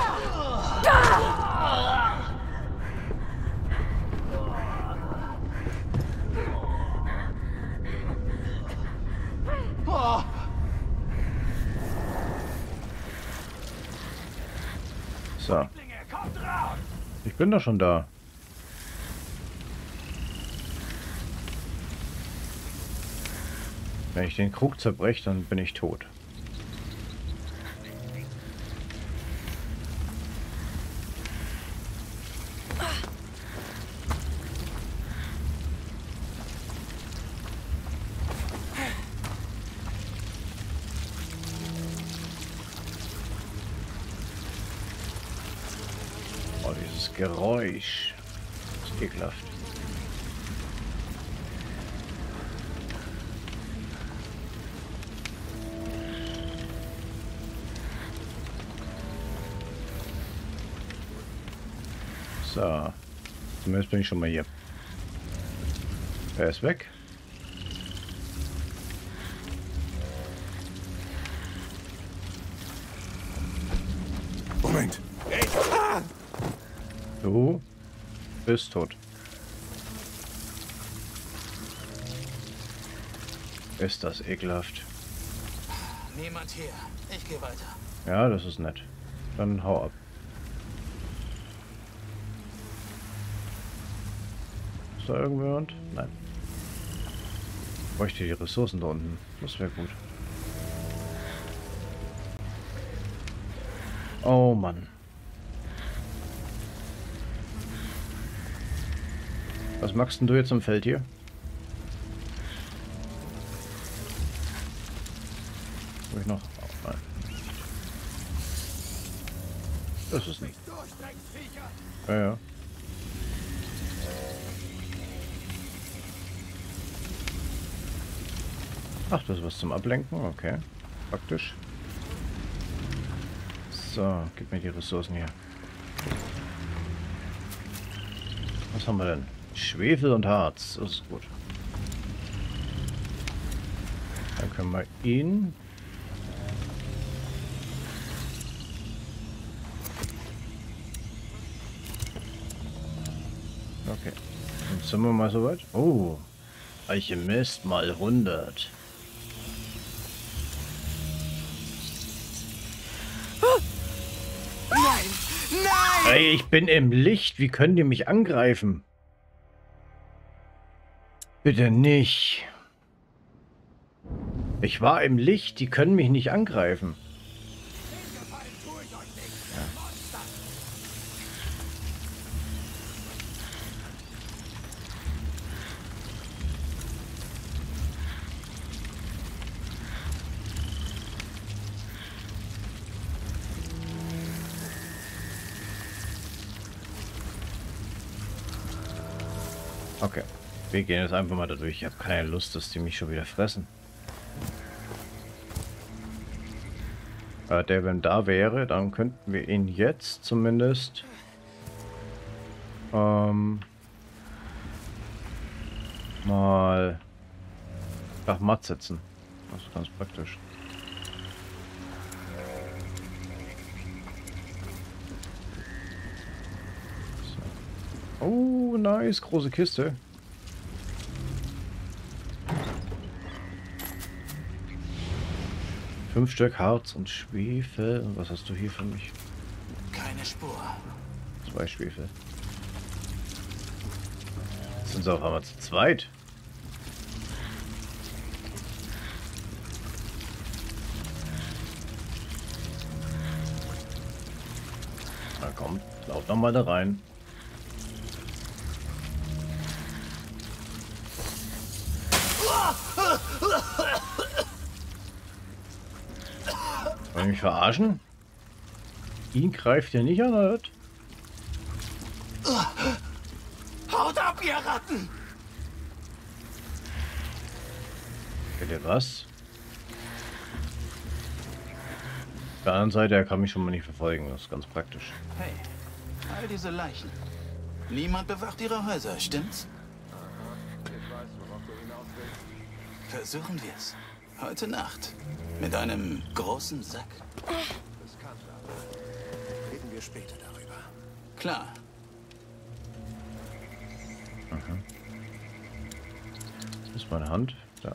[SPEAKER 1] So. Ich bin doch schon da. Wenn ich den Krug zerbreche, dann bin ich tot. Oh, dieses Geräusch. Das ist ekelhaft. So. Zumindest bin ich schon mal hier. Er ist weg.
[SPEAKER 8] Moment.
[SPEAKER 1] Du bist tot. Ist das ekelhaft.
[SPEAKER 8] Niemand hier. Ich gehe weiter.
[SPEAKER 1] Ja, das ist nett. Dann hau ab. Ist da irgendjemand? Nein. Ich bräuchte die Ressourcen da unten. Das wäre gut. Oh Mann. Was machst denn du jetzt im Feld hier? Wo ich noch... Oh, nein. Das ist nicht. Ja, ja. Ach, das ist was zum Ablenken. Okay. Praktisch. So, gib mir die Ressourcen hier. Was haben wir denn? Schwefel und Harz. Das ist gut. Dann können wir ihn... Okay. Jetzt sind wir mal soweit. Oh. Alchemist mal 100. Ey, ich bin im Licht. Wie können die mich angreifen? Bitte nicht. Ich war im Licht. Die können mich nicht angreifen. Ja. Okay, wir gehen jetzt einfach mal da durch. Ich habe keine Lust, dass die mich schon wieder fressen. Der, wenn da wäre, dann könnten wir ihn jetzt zumindest mal nach matt setzen. Das ist ganz praktisch. Oh, nice. Große Kiste. Fünf Stück Harz und Schwefel. Und was hast du hier für mich?
[SPEAKER 6] Keine Spur.
[SPEAKER 1] 2 Schwefel. Jetzt sind sie auf einmal zu zweit. Na komm, lauf noch mal da rein. Wollen mich verarschen? Ihn greift er nicht an, oder?
[SPEAKER 6] Haut ab, ihr Ratten!
[SPEAKER 1] Bitte was? Auf der anderen Seite, er kann mich schon mal nicht verfolgen. Das ist ganz praktisch.
[SPEAKER 10] Hey, all diese Leichen. Niemand bewacht ihre Häuser, stimmt's? Versuchen wir es. Heute Nacht. Mit einem großen Sack.
[SPEAKER 8] Reden wir später darüber.
[SPEAKER 10] Klar.
[SPEAKER 1] Das ist meine Hand. Da.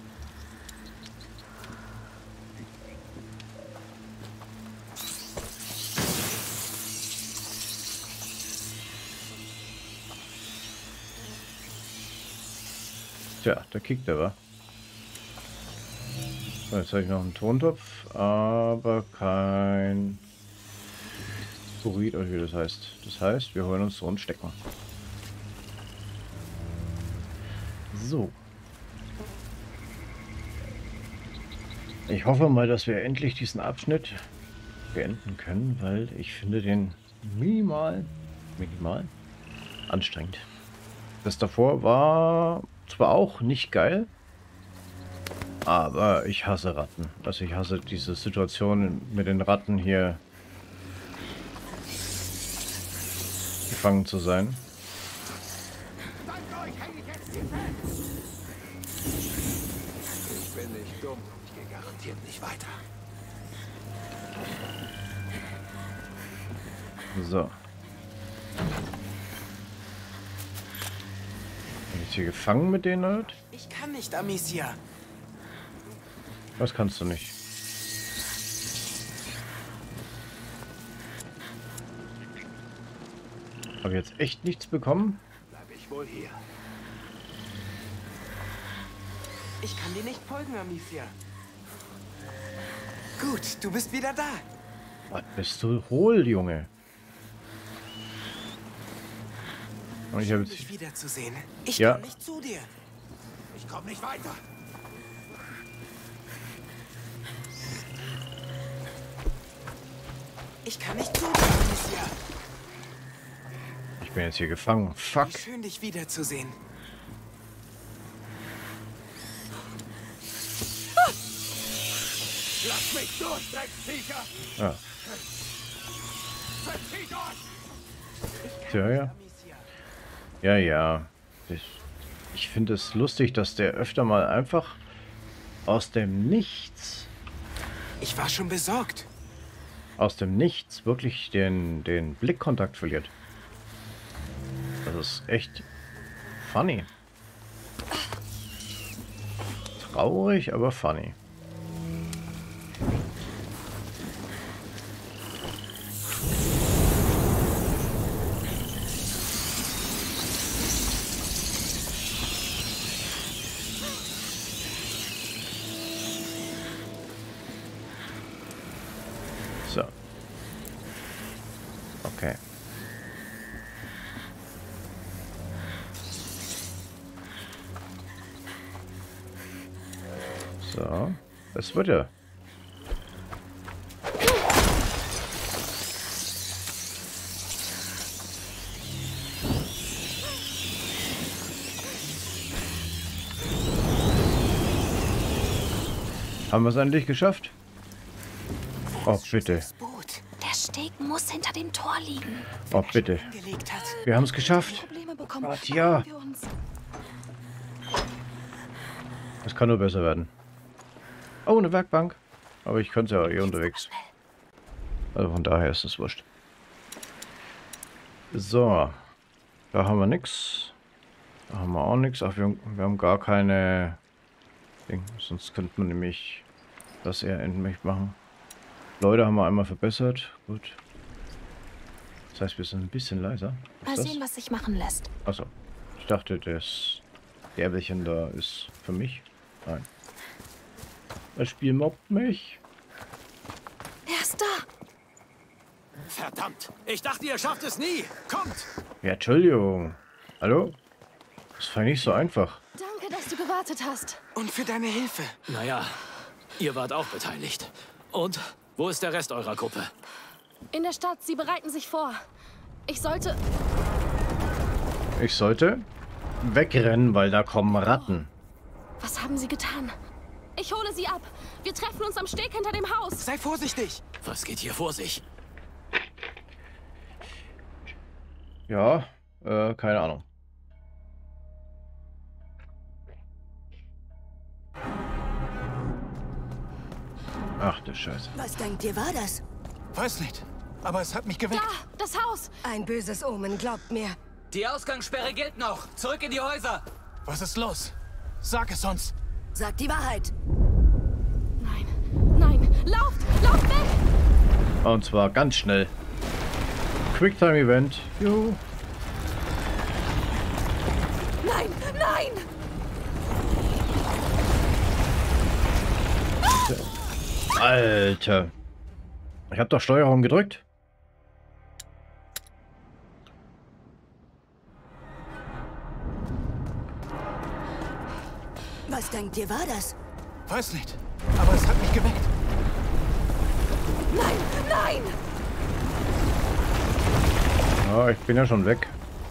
[SPEAKER 1] Tja, da kickt er, wa? So, jetzt habe ich noch einen Tontopf, aber kein Purit, oder wie das heißt. Das heißt, wir holen uns so einen Stecker. So. Ich hoffe mal, dass wir endlich diesen Abschnitt beenden können, weil ich finde den minimal anstrengend. Das davor war zwar auch nicht geil, aber ich hasse Ratten. Also ich hasse diese Situation mit den Ratten hier gefangen zu sein.
[SPEAKER 8] Ich bin nicht dumm. Ich gehe garantiert nicht weiter.
[SPEAKER 1] So. Bin ich hier gefangen mit denen halt?
[SPEAKER 2] Ich kann nicht, Amicia.
[SPEAKER 1] Was kannst du nicht? Habe jetzt echt nichts bekommen?
[SPEAKER 8] Bleib ich wohl hier.
[SPEAKER 2] Ich kann dir nicht folgen, Amicia. Gut, du bist wieder da.
[SPEAKER 1] Was bist du hohl, Junge? Und ich habe
[SPEAKER 2] Dich
[SPEAKER 1] jetzt...
[SPEAKER 2] wiederzusehen. Ich
[SPEAKER 1] Ja.
[SPEAKER 2] komme nicht zu dir.
[SPEAKER 8] Ich komme nicht weiter.
[SPEAKER 2] Ich kann nicht zu dir, Amicia.
[SPEAKER 1] Ich bin jetzt hier gefangen. Fuck.
[SPEAKER 2] Wie schön, dich wiederzusehen.
[SPEAKER 8] Lass mich durch, Drecksviecher!
[SPEAKER 1] Ah.
[SPEAKER 8] Verzieht euch!
[SPEAKER 1] Tja, ja. Ja, ja. Ich finde es lustig, dass der öfter mal einfach aus dem Nichts,
[SPEAKER 2] Ich war schon besorgt.
[SPEAKER 1] wirklich den Blickkontakt verliert. Das ist echt funny. Traurig, aber funny. So. Okay. So. Das wird ja. Haben wir es endlich geschafft? Oh, bitte.
[SPEAKER 3] Der Steg muss hinter dem Tor liegen.
[SPEAKER 1] Oh, bitte.
[SPEAKER 2] Gelegt hat.
[SPEAKER 1] Wir haben es geschafft.
[SPEAKER 3] Probleme bekommen.
[SPEAKER 1] Gott, ja.
[SPEAKER 3] Beeilen wir uns.
[SPEAKER 1] Das kann nur besser werden. Oh, eine Werkbank. Aber ich könnte ja eh unterwegs. Also von daher ist es wurscht. So. Da haben wir nichts. Da haben wir auch nichts. Ach, wir haben gar keine Ding. Sonst könnte man nämlich das eher endlich machen. Leute haben wir einmal verbessert. Gut. Das heißt, wir sind ein bisschen leiser.
[SPEAKER 3] Mal sehen, was sich machen lässt.
[SPEAKER 1] Achso. Ich dachte, das Gäbelchen da ist für mich. Nein. Das Spiel mobbt mich.
[SPEAKER 3] Er ist da.
[SPEAKER 9] Verdammt! Ich dachte, ihr schafft es nie! Kommt!
[SPEAKER 1] Ja, Entschuldigung. Hallo? Das war nicht so einfach.
[SPEAKER 3] Danke, dass du gewartet hast.
[SPEAKER 2] Und für deine Hilfe.
[SPEAKER 9] Naja, ihr wart auch beteiligt. Und wo ist der Rest eurer Gruppe?
[SPEAKER 3] In der Stadt, sie bereiten sich vor. Ich sollte
[SPEAKER 1] wegrennen, weil da kommen Ratten.
[SPEAKER 3] Was haben sie getan? Ich hole sie ab. Wir treffen uns am Steg hinter dem Haus.
[SPEAKER 2] Sei vorsichtig.
[SPEAKER 9] Was geht hier vor sich?
[SPEAKER 1] Ja, keine Ahnung. Ach du Scheiße.
[SPEAKER 11] Was denkt ihr, war das?
[SPEAKER 10] Weiß nicht, aber es hat mich geweckt.
[SPEAKER 3] Da, das Haus.
[SPEAKER 11] Ein böses Omen, glaubt mir.
[SPEAKER 6] Die Ausgangssperre gilt noch. Zurück in die Häuser.
[SPEAKER 10] Was ist los? Sag es uns.
[SPEAKER 11] Sagt die Wahrheit.
[SPEAKER 3] Nein, nein, lauft weg!
[SPEAKER 1] Und zwar ganz schnell. Quicktime-Event. Juhu.
[SPEAKER 3] Nein, nein!
[SPEAKER 1] Alter. Ich habe doch Steuerung gedrückt.
[SPEAKER 11] Was denkt ihr, war das?
[SPEAKER 10] Weiß nicht, aber es hat mich geweckt.
[SPEAKER 3] Nein, nein!
[SPEAKER 1] Ja, ich bin ja schon weg.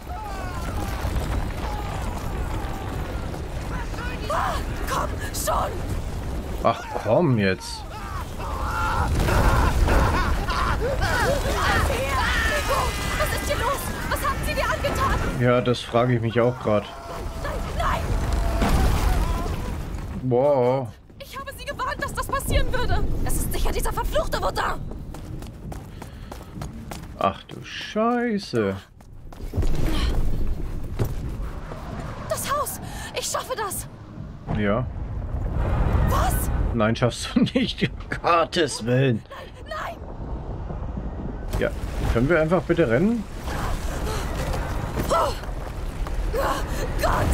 [SPEAKER 3] Ah, komm, schon!
[SPEAKER 1] Ach komm jetzt.
[SPEAKER 3] Was ist hier los? Was haben sie dir angetan?
[SPEAKER 1] Ja, das frage ich mich auch gerade.
[SPEAKER 3] Nein!
[SPEAKER 1] Wow.
[SPEAKER 3] Ich habe sie gewarnt, dass das passieren würde. Es ist sicher dieser verfluchte Vaudin.
[SPEAKER 1] Ach du Scheiße.
[SPEAKER 3] Das Haus! Ich schaffe das!
[SPEAKER 1] Ja.
[SPEAKER 3] Was?
[SPEAKER 1] Nein, schaffst du nicht. Gottes Willen.
[SPEAKER 3] Nein!
[SPEAKER 1] Ja, können wir einfach bitte rennen?
[SPEAKER 3] Oh. Gott!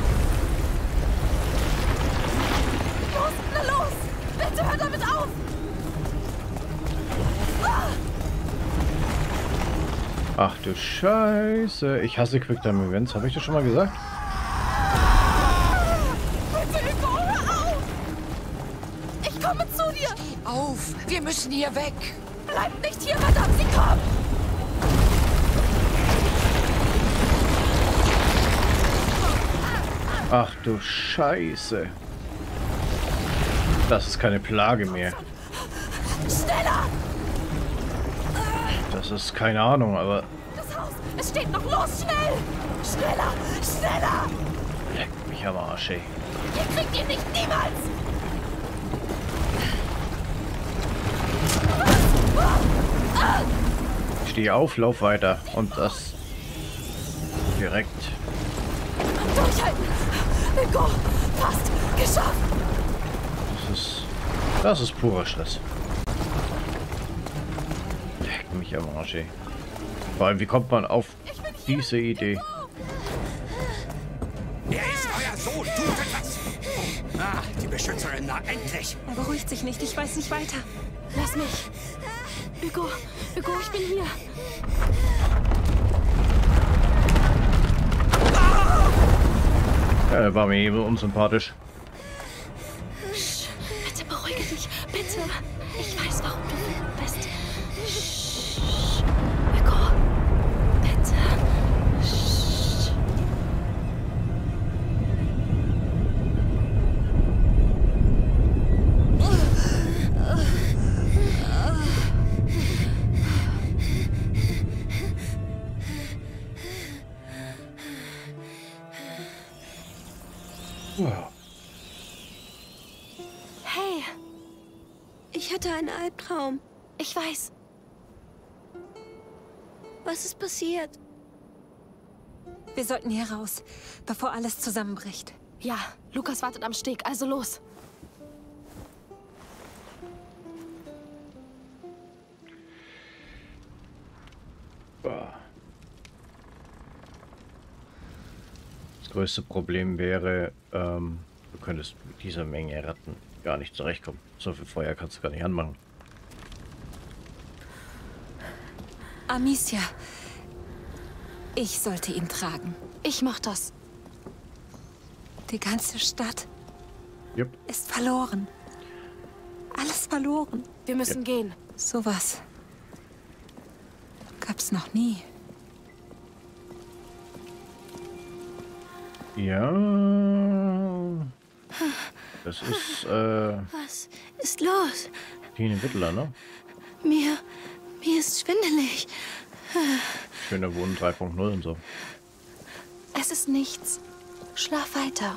[SPEAKER 3] Los, na los! Bitte hör damit auf!
[SPEAKER 1] Ach du Scheiße. Ich hasse Quicktime-Events. Habe ich das schon mal gesagt?
[SPEAKER 3] Bitte, Hugo, hör auf! Ich komme zu dir!
[SPEAKER 11] Steh auf! Wir müssen hier weg!
[SPEAKER 3] Bleib nicht hier, verdammt, sie kommen!
[SPEAKER 1] Ach du Scheiße. Das ist keine Plage mehr.
[SPEAKER 3] Schneller!
[SPEAKER 1] Das ist keine Ahnung, aber...
[SPEAKER 3] Das Haus! Es steht noch los! Schnell! Schneller! Schneller!
[SPEAKER 1] Leck mich am Arsch, ey.
[SPEAKER 3] Ihr kriegt ihn nicht niemals!
[SPEAKER 1] Steh auf, lauf weiter. Und das... direkt.
[SPEAKER 3] Durchhalten! Hugo! Fast! Geschafft!
[SPEAKER 1] Das ist purer Stress. Leck mich am Arsch, ey. Vor allem, wie kommt man auf diese Idee?
[SPEAKER 4] Er ist euer Sohn, tut etwas! Ah, die Beschützerin, na endlich!
[SPEAKER 5] Er beruhigt sich nicht, ich weiß nicht weiter.
[SPEAKER 3] Lass mich! Hugo! Hugo, ich bin hier!
[SPEAKER 1] Ja, er war mir eben unsympathisch.
[SPEAKER 3] Bitte beruhige dich, bitte. Ich weiß, warum du wütend bist. Hugo, bitte.
[SPEAKER 1] Wow.
[SPEAKER 3] Hey,
[SPEAKER 11] Ich hatte einen Albtraum.
[SPEAKER 3] ich weiß.
[SPEAKER 11] Was ist passiert?
[SPEAKER 5] Wir sollten hier raus, bevor alles zusammenbricht.
[SPEAKER 3] Ja, Lukas wartet am Steg, also los.
[SPEAKER 1] Das größte Problem wäre, du könntest mit dieser Menge Ratten gar nicht zurechtkommen. So viel Feuer kannst du gar nicht anmachen.
[SPEAKER 5] Amicia, ich sollte ihn tragen.
[SPEAKER 3] Ich mach das.
[SPEAKER 5] Die ganze Stadt
[SPEAKER 1] Yep.
[SPEAKER 5] ist verloren. Alles verloren.
[SPEAKER 3] Wir müssen gehen.
[SPEAKER 5] Sowas gab's noch nie.
[SPEAKER 1] Ja. Das ist,
[SPEAKER 11] Was ist los?
[SPEAKER 1] Tine Wittler, ne?
[SPEAKER 11] Mir ist schwindelig.
[SPEAKER 1] Schöner Wohnen 3.0 und so.
[SPEAKER 3] Es ist nichts. Schlaf weiter.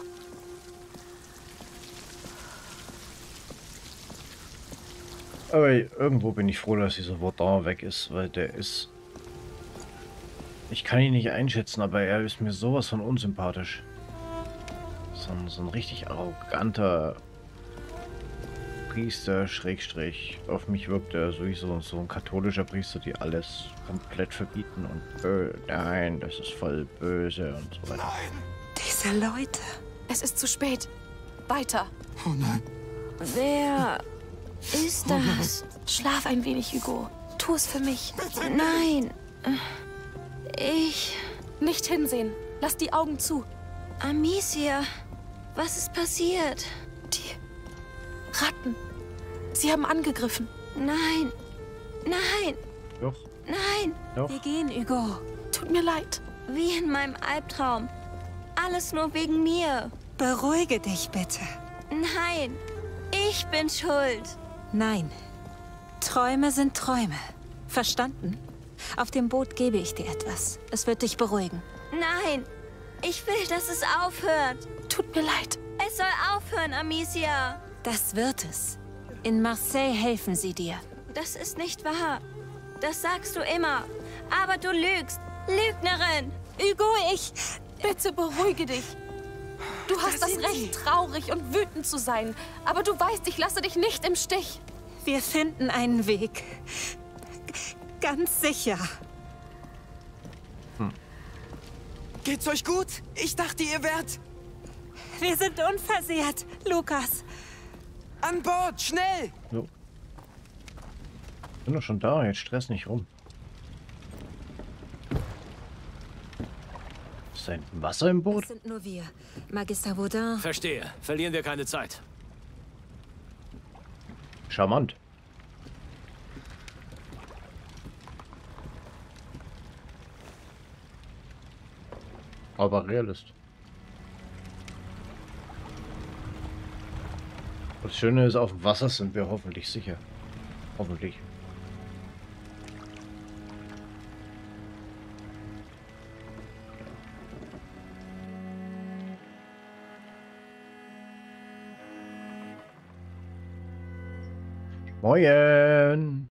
[SPEAKER 1] Aber irgendwo bin ich froh, dass dieser Vaudin weg ist, weil der ist... Ich kann ihn nicht einschätzen, aber er ist mir sowas von unsympathisch. So ein richtig arroganter Priester, Schrägstrich. Auf mich wirkt er sowieso so ein katholischer Priester, die alles komplett verbieten und nein, das ist voll böse und so weiter.
[SPEAKER 10] Nein!
[SPEAKER 5] Diese Leute.
[SPEAKER 3] Es ist zu spät. Weiter.
[SPEAKER 10] Oh nein.
[SPEAKER 11] Wer ist das?
[SPEAKER 3] Schlaf ein wenig, Hugo. Tu es für mich.
[SPEAKER 11] Nein. Ich...
[SPEAKER 3] Nicht hinsehen. Lass die Augen zu.
[SPEAKER 11] Amicia, was ist passiert?
[SPEAKER 3] Die Ratten. Sie haben angegriffen.
[SPEAKER 11] Nein. Nein.
[SPEAKER 1] Doch.
[SPEAKER 11] Nein.
[SPEAKER 1] Doch.
[SPEAKER 5] Wir gehen, Hugo.
[SPEAKER 3] Tut mir leid.
[SPEAKER 11] Wie in meinem Albtraum. Alles nur wegen mir.
[SPEAKER 5] Beruhige dich bitte.
[SPEAKER 11] Nein. Ich bin schuld.
[SPEAKER 5] Nein. Träume sind Träume. Verstanden? Auf dem Boot gebe ich dir etwas. Es wird dich beruhigen.
[SPEAKER 11] Nein. Ich will, dass es aufhört.
[SPEAKER 3] Tut mir leid.
[SPEAKER 11] Es soll aufhören, Amicia.
[SPEAKER 5] Das wird es. In Marseille helfen sie dir.
[SPEAKER 11] Das ist nicht wahr. Das sagst du immer. Aber du lügst. Lügnerin.
[SPEAKER 5] Hugo, ich...
[SPEAKER 3] Bitte beruhige dich. Du hast das Recht, traurig und wütend zu sein. Aber du weißt, ich lasse dich nicht im Stich.
[SPEAKER 5] Wir finden einen Weg. Ganz sicher.
[SPEAKER 6] Geht's euch gut? Ich dachte, ihr wärt...
[SPEAKER 5] Wir sind unversehrt, Lukas.
[SPEAKER 6] An Bord, schnell!
[SPEAKER 1] So. Bin doch schon da, jetzt stress nicht rum. Ist da hinten Wasser im Boot?
[SPEAKER 5] Das sind nur wir. Magister Vaudin.
[SPEAKER 9] Verstehe. Verlieren wir keine Zeit.
[SPEAKER 1] Charmant. Aber Realist. Das Schöne ist, auf dem Wasser sind wir hoffentlich sicher. Hoffentlich. Moin.